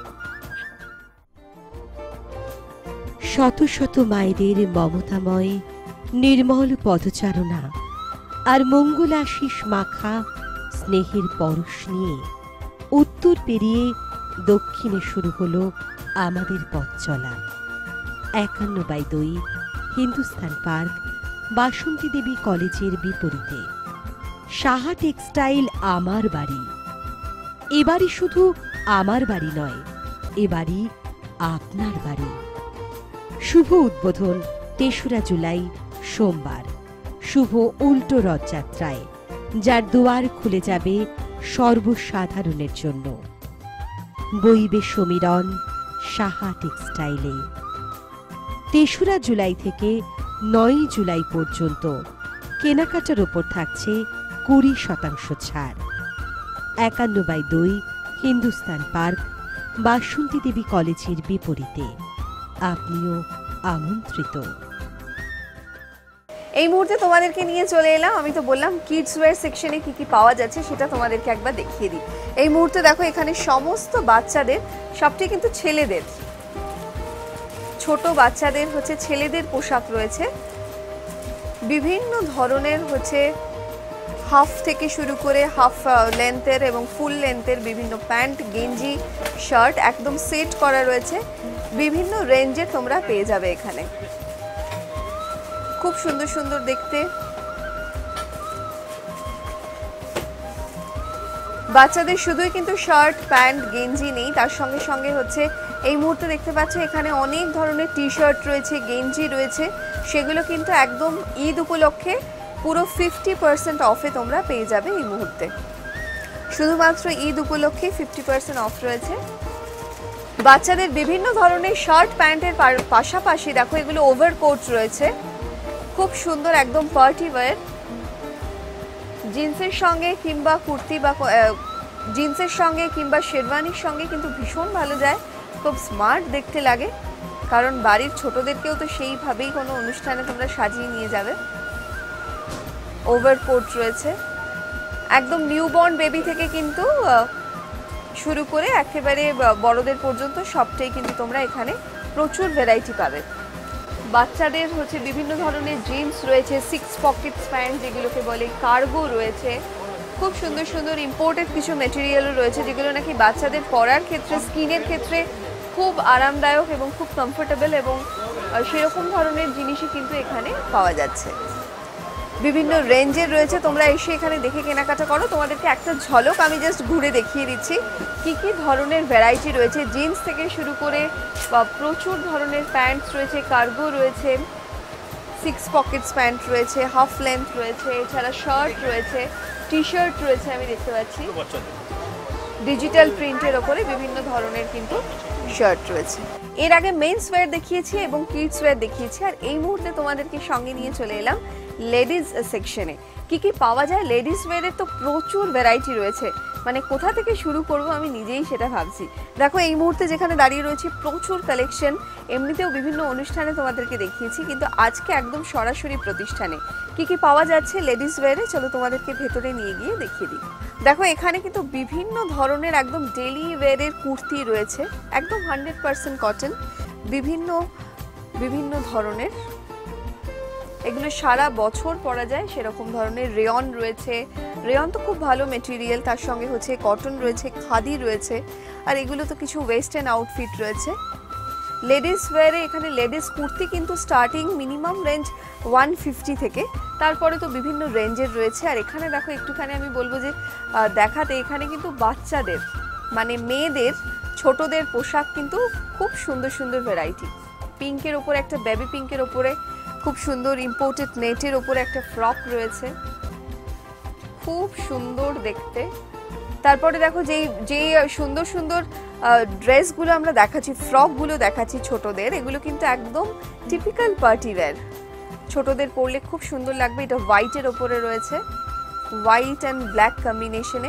শত শত মায়েদের মমতাময় নির্মল পদচারণা আর মঙ্গলাশিস মাখা স্নেহের পরশ নিয়ে উত্তর পেরিয়ে দক্ষিণে শুরু হলো আমাদের পথ চলা। একান্ন বাই দুই হিন্দুস্তান পার্ক বাসন্তী দেবী কলেজের বিপরীতে সাহা টেক্সটাইল আমার বাড়ি। এবারই শুধু আমার বাড়ি নয়, এবারই আপনার বাড়ি। শুভ উদ্বোধন তেসরা জুলাই সোমবার, শুভ উল্টো রথযাত্রায়, যার দুয়ার খুলে যাবে সর্বসাধারণের জন্য। বইবে সমীরণ সাহা টেক্সটাইলে। তেসরা জুলাই থেকে নয় জুলাই পর্যন্ত কেনাকাটার ওপর থাকছে কুড়ি শতাংশ ছাড়। একান্ন বাই দুই হিন্দুস্তান পার্ক বাসন্তী দেবী কলেজের বিপরীতে। আপনিও আমন্ত্রিত। এই মুহূর্তে তোমাদেরকে নিয়ে চলে এলাম, আমি তো বললাম কিডস ওয়্যার সেকশনে কি কি পাওয়া যাচ্ছে সেটা তোমাদেরকে একবার দেখিয়ে দিই। এই মুহূর্তে দেখো এখানে সমস্ত বাচ্চাদের, সবটাই কিন্তু ছেলেদের, ছোট বাচ্চাদের হচ্ছে ছেলেদের পোশাক রয়েছে। বিভিন্ন ধরনের হচ্ছে হাফ থেকে শুরু করে হাফ লেন্থের এবং ফুল লেন্থের বিভিন্ন প্যান্ট, গেঞ্জি, শার্ট একদম সেট করা রয়েছে। বিভিন্ন রেঞ্জে তোমরা পেয়ে যাবে এখানে, খুব সুন্দর সুন্দর দেখতে। বাচ্চাদের শুধুই কিন্তু শার্ট প্যান্ট গেঞ্জি নেই, তার সঙ্গে সঙ্গে হচ্ছে এই মুহূর্তে দেখতে পাচ্ছ এখানে অনেক ধরনের টি শার্ট রয়েছে, গেঞ্জি রয়েছে, সেগুলো কিন্তু একদম ঈদ উপলক্ষে পুরো ফিফটি পার্সেন্ট অফে তোমরা পেয়ে যাবে এই মুহূর্তে। শুধুমাত্র ঈদ উপলক্ষে ফিফটি পার্সেন্ট অফ রয়েছে। বাচ্চাদের বিভিন্ন ধরনের শার্ট প্যান্টের পাশাপাশি দেখো এগুলো ওভারকোট রয়েছে, খুব সুন্দর একদম পার্টি ওয়্যার। জিন্সের সঙ্গে কিংবা কুর্তি বা জিন্সের সঙ্গে কিংবা শেরওয়ানির সঙ্গে কিন্তু ভীষণ ভালো যায়, খুব স্মার্ট দেখতে লাগে, কারণ বাড়ির ছোটদেরকেও তো সেইভাবেই কোনো অনুষ্ঠানে তোমরা সাজিয়ে নিয়ে যাবে। ওভারকোট রয়েছে, একদম নিউবর্ন বেবি থেকে কিন্তু শুরু করে একেবারে বড়দের পর্যন্ত সবটাই কিন্তু তোমরা এখানে প্রচুর ভ্যারাইটি পাবে। বাচ্চাদের হচ্ছে বিভিন্ন ধরনের জিন্স রয়েছে, সিক্স পকেটস প্যান্ট যেগুলোকে বলে, কার্গো রয়েছে, খুব সুন্দর সুন্দর ইম্পোর্টেড কিছু মেটেরিয়ালও রয়েছে যেগুলো নাকি বাচ্চাদের পরার ক্ষেত্রে, স্কিনের ক্ষেত্রে খুব আরামদায়ক এবং খুব কমফোর্টেবল, এবং সেরকম ধরনের জিনিসই কিন্তু এখানে পাওয়া যাচ্ছে। বিভিন্ন রেঞ্জের রয়েছে, তোমরা এসে এখানে দেখে কেনাকাটা করো। তোমাদেরকে একটা ঝলক আমি জাস্ট ঘুরে দেখিয়ে দিচ্ছি কি কি ধরনের ভ্যারাইটি রয়েছে। জিন্স থেকে শুরু করে প্রচুর ধরনের প্যান্টস রয়েছে, কার্গো রয়েছে, সিক্স পকেটস প্যান্ট রয়েছে, হাফ লেন্থ রয়েছে, এছাড়া শার্ট রয়েছে, টি শার্ট রয়েছে আমি দেখতে পাচ্ছি, ডিজিটাল প্রিন্টের ওপরে বিভিন্ন ধরনের কিন্তু শার্ট রয়েছে। এর আগে মেন্স ওয়্যার দেখিয়েছি এবং কিডস ওয়্যার দেখিয়েছি, আর এই মুহূর্তে তোমাদেরকে সঙ্গে নিয়ে চলে এলাম লেডিস সেকশনে। কি কি পাওয়া যায় লেডিস ওয়্যারের তো প্রচুর ভ্যারাইটি রয়েছে, মানে কোথা থেকে শুরু করব আমি নিজেই সেটা ভাবছি। দেখো এই মুহূর্তে যেখানে দাঁড়িয়ে রয়েছে প্রচুর কালেকশন, এমনিতেও বিভিন্ন অনুষ্ঠানে তোমাদেরকে দেখিয়েছি, কিন্তু আজকে একদম সরাসরি প্রতিষ্ঠানে কি কি পাওয়া যাচ্ছে লেডিস ওয়্যারে, চলো তোমাদেরকে ভেতরে নিয়ে গিয়ে দেখিয়ে দিই। দেখো এখানে কিন্তু বিভিন্ন ধরনের একদম ডেলি ওয়্যারের কুর্তি রয়েছে, একদম হান্ড্রেড পার্সেন্ট কটন, বিভিন্ন বিভিন্ন ধরনের, এগুলো সারা বছর পরা যায় সেরকম ধরনের। রেয়ন রয়েছে, রেয়ন তো খুব ভালো মেটেরিয়াল, তার সঙ্গে হচ্ছে কটন রয়েছে, খাদি রয়েছে, আর এগুলো তো কিছু ওয়েস্টার্ন আউটফিট রয়েছে। লেডিস ওয়্যারে এখানে লেডিস কুর্তি কিন্তু starting minimum range one fifty থেকে, তারপরে তো বিভিন্ন রেঞ্জের রয়েছে। আর এখানে দেখো একটুখানি আমি বলবো যে দেখাতে, এখানে কিন্তু বাচ্চাদের মানে মেয়েদের ছোটদের পোশাক কিন্তু খুব সুন্দর সুন্দর ভ্যারাইটি। পিঙ্কের ওপরে একটা বেবি পিঙ্কের ওপরে খুব সুন্দর ইম্পোর্টেড নেটের ওপরে একটা ফ্রক রয়েছে, খুব সুন্দর দেখতে। তারপরে দেখো যেই যে সুন্দর সুন্দর ড্রেসগুলো আমরা দেখাচ্ছি, ফ্রকগুলো দেখাচ্ছি ছোটদের, এগুলো কিন্তু একদম টিপিক্যাল পার্টি ওয়্যার, ছোটদের পরলে খুব সুন্দর লাগবে। এটা হোয়াইটের ওপরে রয়েছে, হোয়াইট অ্যান্ড ব্ল্যাক কম্বিনেশনে।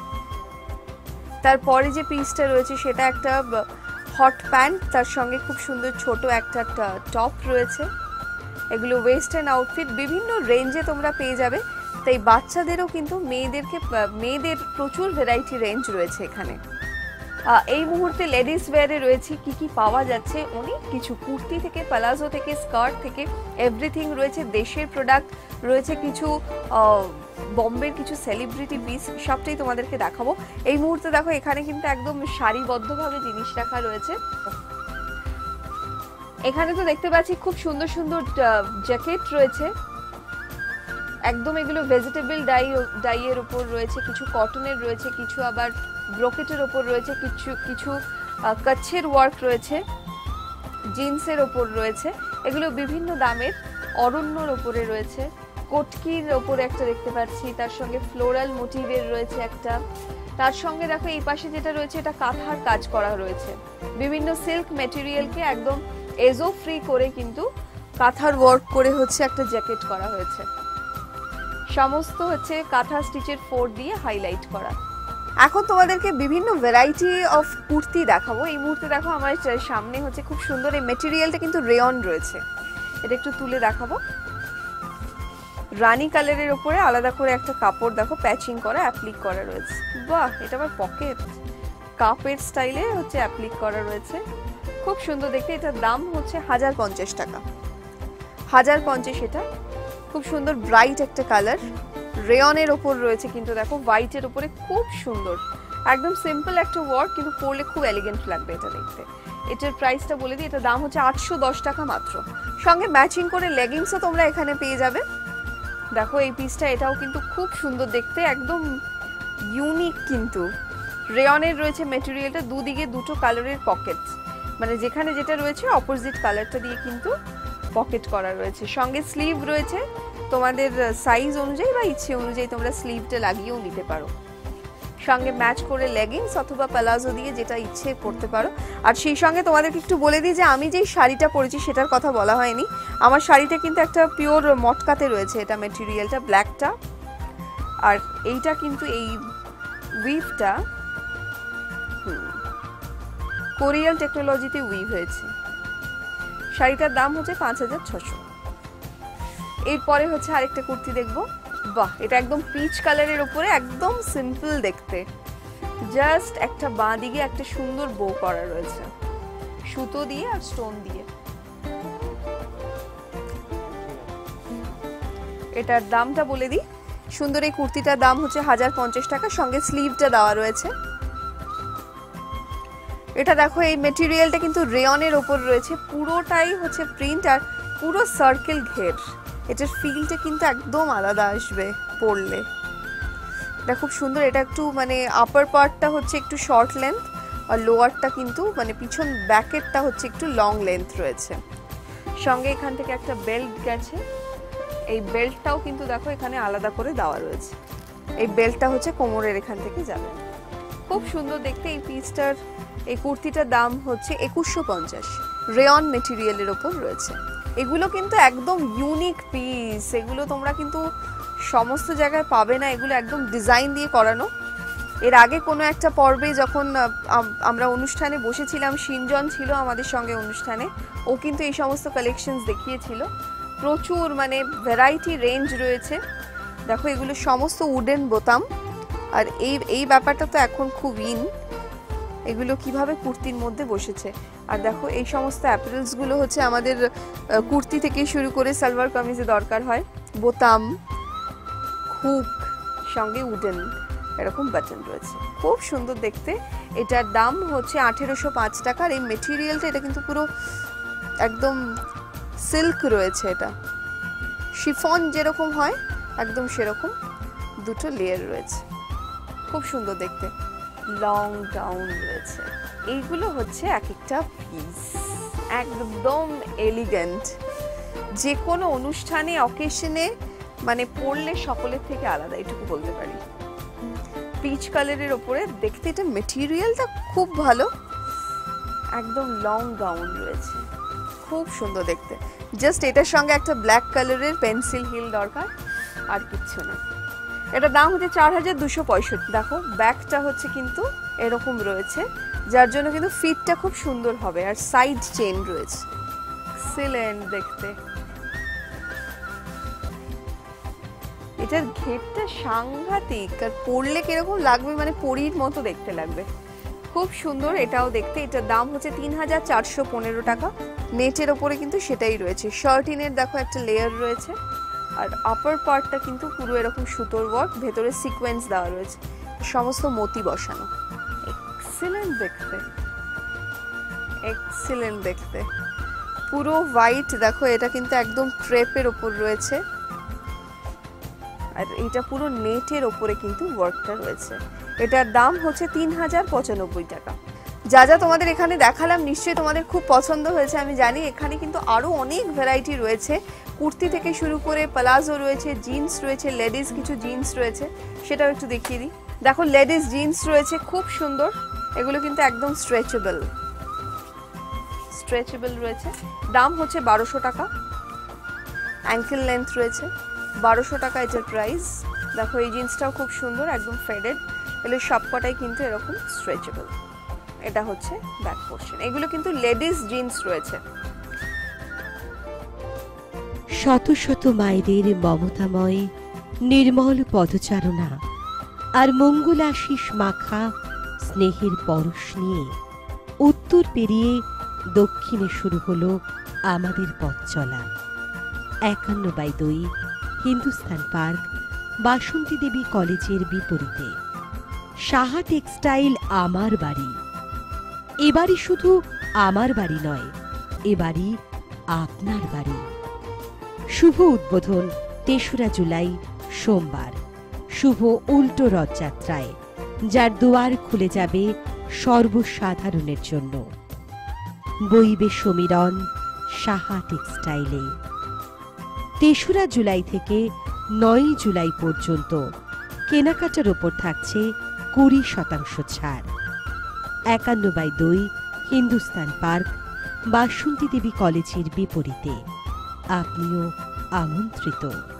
তারপরে যে পিসটা রয়েছে সেটা একটা হট প্যান্ট, তার সঙ্গে খুব সুন্দর ছোট একটা টপ রয়েছে। এগুলো ওয়েস্টার্ন আউটফিট, বিভিন্ন রেঞ্জে তোমরা পেয়ে যাবে। তাই বাচ্চাদেরও কিন্তু মেয়েদেরকে মেয়েদের প্রচুর ভ্যারাইটি রেঞ্জ রয়েছে এখানে। এই মুহূর্তে লেডিস ওয়্যারে রয়েছে কি কি পাওয়া যাচ্ছে, অনেক কিছু, কুর্তি থেকে প্লাজো থেকে স্কার্ট থেকে এভরিথিং রয়েছে। দেশের প্রোডাক্ট রয়েছে, কিছু বম্বের কিছু সেলিব্রিটি পিস, সবটাই তোমাদেরকে দেখাবো। এই মুহূর্তে দেখো এখানে কিন্তু একদম সারিবদ্ধভাবে জিনিস রাখা রয়েছে। এখানে তো দেখতে পাচ্ছি খুব সুন্দর সুন্দর জ্যাকেট রয়েছে, একদম এগুলো ভেজিটেবল ডাই ডাইয়ের উপর রয়েছে, কিছু কটনের রয়েছে, কিছু আবার ব্রোকেটের ওপর রয়েছে, কিছু কিছু কচ্ছের ওয়ার্ক রয়েছে, জিন্সের ওপর রয়েছে। এগুলো বিভিন্ন দামের, অরণ্যর ওপরে রয়েছে, কটকির ওপরে একটা দেখতে পাচ্ছি, তার সঙ্গে ফ্লোরাল মোটিভের রয়েছে একটা, তার সঙ্গে দেখো এই পাশে যেটা রয়েছে এটা কাঁথার কাজ করা রয়েছে। বিভিন্ন সিল্ক মেটেরিয়ালকে একদম এজো ফ্রি করে কিন্তু কাঁথার ওয়ার্ক করে হচ্ছে একটা জ্যাকেট করা হয়েছে, সমস্ত হচ্ছে কাঁথা স্টিচের ফোর দিয়ে হাইলাইট করা। এখন তোমাদেরকে বিভিন্ন ভ্যারাইটি অফ কুর্তি দেখাবো। এই মুহূর্তে দেখো আমার সামনে হচ্ছে খুব সুন্দর, এই মেটেরিয়ালটা কিন্তু রেয়ন রয়েছে, এটা একটু তুলে দেখাবো। রানী কালারের উপরে আলাদা করে একটা কাপড় দেখো প্যাচিং করা, অ্যাপ্লিক করা রয়েছে। বাহ, এটা আবার পকেট কাপের স্টাইলে হচ্ছে অ্যাপ্লিক করা রয়েছে, খুব সুন্দর দেখতে। এটার দাম হচ্ছে হাজার পঞ্চাশ টাকা, হাজার পঞ্চাশ। এটা খুব সুন্দর ব্রাইট একটা কালার, রেয়নের ওপর রয়েছে কিন্তু দেখো হোয়াইটের ওপরে, খুব সুন্দর, একদম সিম্পল একটা ওয়ার্ক, কিন্তু পরলে খুব এলিগেন্ট লাগবে এটা দেখতে। এটার প্রাইসটা বলে দিই, এটার দাম হচ্ছে আটশো দশ টাকা মাত্র। সঙ্গে ম্যাচিং করে লেগিংসও তোমরা এখানে পেয়ে যাবে। দেখো এই পিসটা, এটাও কিন্তু খুব সুন্দর দেখতে, একদম ইউনিক, কিন্তু রেয়নের রয়েছে মেটেরিয়ালটা, দুদিকে দুটো কালারের পকেটস। মানে যেখানে যেটা রয়েছে অপোজিট কালারটা দিয়ে কিন্তু পকেট করা রয়েছে। সঙ্গে স্লিভ রয়েছে, তোমাদের সাইজ অনুযায়ী বা ইচ্ছে অনুযায়ী তোমরা স্লিভটা লাগিয়েও নিতে পারো। সঙ্গে ম্যাচ করে লেগিংস অথবা প্লাজো দিয়ে যেটা ইচ্ছে পরতে পারো। আর সেই সঙ্গে তোমাদেরকে একটু বলে দিই যে আমি যেই শাড়িটা পরেছি সেটার কথা বলা হয়নি। আমার শাড়িটা কিন্তু একটা পিওর মটকাতে রয়েছে, এটা মেটেরিয়ালটা ব্ল্যাকটা। আর এইটা কিন্তু এই উইভটা কোরিয়াল টেকনোলজিতে উইভ হয়েছে। শাড়িটার দাম হচ্ছে পাঁচ হাজার ছশো। এরপরে হচ্ছে আরেকটা কুর্তি দেখবো। বাহ, এটা একদম পিচ কালারের উপরে, একদম সিম্পল দেখতে, জাস্ট একটা বাঁ দিকে একটা সুন্দর বো করা রয়েছে সুতো দিয়ে আর স্টোন দিয়ে। এটার দামটা বলে দিই। সুন্দর এই কুর্তিটার দাম হচ্ছে হাজার পঞ্চাশ টাকা, সঙ্গে স্লিভটা দেওয়া রয়েছে। এটা দেখো, এই মেটেরিয়ালটা কিন্তু রেয়নের ওপর রয়েছে, পুরোটাই হচ্ছে প্রিন্ট আর পুরো সার্কেল ঘের। এটার ফিলটা কিন্তু একদম আলাদা আসবে পরলে। এটা খুব সুন্দর। এটা একটু মানে আপার পার্টটা হচ্ছে একটু শর্ট লেন্থ আর লোয়ারটা কিন্তু মানে পিছন ব্যাকেটটা হচ্ছে একটু লং লেন্থ রয়েছে। সঙ্গে এখান থেকে একটা বেল্ট গেছে, এই বেল্টটাও কিন্তু দেখো এখানে আলাদা করে দেওয়া রয়েছে। এই বেল্টটা হচ্ছে কোমরের এখান থেকে যাবে। খুব সুন্দর দেখতে এই পিসটার। এই কুর্তিটার দাম হচ্ছে একুশশো পঞ্চাশ, রেয়ন মেটেরিয়ালের ওপর রয়েছে। এগুলো কিন্তু একদম ইউনিক পিস, এগুলো তোমরা কিন্তু সমস্ত জায়গায় পাবে না, এগুলো একদম ডিজাইন দিয়ে করানো। এর আগে কোনো একটা পর্বে যখন আমরা অনুষ্ঠানে বসেছিলাম, সিনজন ছিল আমাদের সঙ্গে অনুষ্ঠানে, ও কিন্তু এই সমস্ত কালেকশনস দেখিয়েছিল। প্রচুর মানে ভ্যারাইটি রেঞ্জ রয়েছে। দেখো এগুলো সমস্ত উডেন বোতাম, আর এই এই ব্যাপারটা তো এখন খুব ইন, এগুলো কিভাবে কুর্তির মধ্যে বসেছে। আর দেখো এই সমস্ত অ্যাপারেলসগুলো হচ্ছে আমাদের কুর্তি থেকে শুরু করে সালোয়ার কামিজে দরকার হয়। বোতাম, হুক, সঙ্গে উডেন এরকম বাটন রয়েছে, খুব সুন্দর দেখতে। এটার দাম হচ্ছে আঠেরোশো পাঁচ টাকা। আর এই মেটেরিয়ালটা এটা কিন্তু পুরো একদম সিল্ক রয়েছে, এটা শিফন যেরকম হয় একদম সেরকম, দুটো লেয়ার রয়েছে, খুব সুন্দর দেখতে। লং গাউন রয়েছে। এইগুলো হচ্ছে এক একটা পিস একদম এলিগেন্ট, যে কোনো অনুষ্ঠানে অকেশনে মানে পরলে সকলের থেকে আলাদা, এটুকু বলতে পারি। পিচ কালারের ওপরে দেখতে, এটা মেটেরিয়ালটা খুব ভালো, একদম লং গাউন রয়েছে, খুব সুন্দর দেখতে। জাস্ট এটার সঙ্গে একটা ব্ল্যাক কালারের পেন্সিল হিল দরকার, আর কিচ্ছু না। এটার দাম হচ্ছে চার হাজার দুশো পঁয়ষট্টি। দেখো ব্যাকটা হচ্ছে কিন্তু এরকম রয়েছে, যার জন্য কিন্তু ফিটটা খুব সুন্দর হবে, আর সাইড চেন রয়েছে, এক্সিলেন্ট দেখতে। এটার ঘেরটা সাংঘাতিক, আর পরলে কিরকম লাগবে মানে পরীর মতো দেখতে লাগবে, খুব সুন্দর এটাও দেখতে। এটার দাম হচ্ছে তিন হাজার চারশো পনেরো টাকা। নেটের ওপরে কিন্তু সেটাই রয়েছে। শার্টিনের দেখো একটা লেয়ার রয়েছে, আর আপার পার্টটা কিন্তু পুরো এরকম সুতোর ওয়ার্ক, ভেতরে সিকোয়েন্স দেওয়া রয়েছে, সমস্ত মতি বসানো। এক্সিলেন্ট দেখতে, এক্সিলেন্ট দেখতে, পুরো হোয়াইট। দেখো এটা কিন্তু একদম ক্রেপের ওপর রয়েছে, আর এটা পুরো নেটের ওপরে কিন্তু ওয়ার্কটা রয়েছে। এটার দাম হচ্ছে তিন হাজার পঁচানব্বই টাকা। যা যা তোমাদের এখানে দেখালাম নিশ্চয়ই তোমাদের খুব পছন্দ হয়েছে আমি জানি। এখানে কিন্তু আরও অনেক ভ্যারাইটি রয়েছে, কুর্তি থেকে শুরু করে প্লাজো রয়েছে, জিন্স রয়েছে, লেডিস কিছু জিন্স রয়েছে, সেটাও একটু দেখিয়ে দিই। দেখো লেডিস জিন্স রয়েছে, খুব সুন্দর, এগুলো কিন্তু একদম স্ট্রেচেবল, স্ট্রেচেবল রয়েছে। দাম হচ্ছে বারোশো টাকা। অ্যাঙ্কেল লেন্থ রয়েছে, বারোশো টাকা এটার প্রাইস। দেখো এই জিন্সটাও খুব সুন্দর, একদম ফেডেড, এগুলো সবকটাই কিন্তু এরকম স্ট্রেচেবল। এটা হচ্ছে ব্যাক পোর্শন। এগুলো কিন্তু লেডিস জিন্স রয়েছে। শত শত মায়েদের মমতাময় নির্মল পদচারণা আর মঙ্গলাশিস মাখা স্নেহের পরশ নিয়ে উত্তর পেরিয়ে দক্ষিণে শুরু হলো আমাদের পথ চলা। একান্ন বাই দুই হিন্দুস্তান পার্ক, বাসন্তী দেবী কলেজের বিপরীতে। সাহা টেক্সটাইল আমার বাড়ি। এবারই শুধু আমার বাড়ি নয়, এবারই আপনার বাড়ি। শুভ উদ্বোধন তেসরা জুলাই সোমবার, শুভ উল্টো রথযাত্রায়, যার দুয়ার খুলে যাবে সর্বসাধারণের জন্য। বইবে সমীরণ সাহা টেক্সটাইলে। তেসরা জুলাই থেকে নয়ই জুলাই পর্যন্ত কেনাকাটার ওপর থাকছে কুড়ি শতাংশ ছাড়। একান্ন বাই দুই হিন্দুস্তান পার্ক, বাসন্তী দেবী কলেজের বিপরীতে। আপনিও আমন্ত্রিত।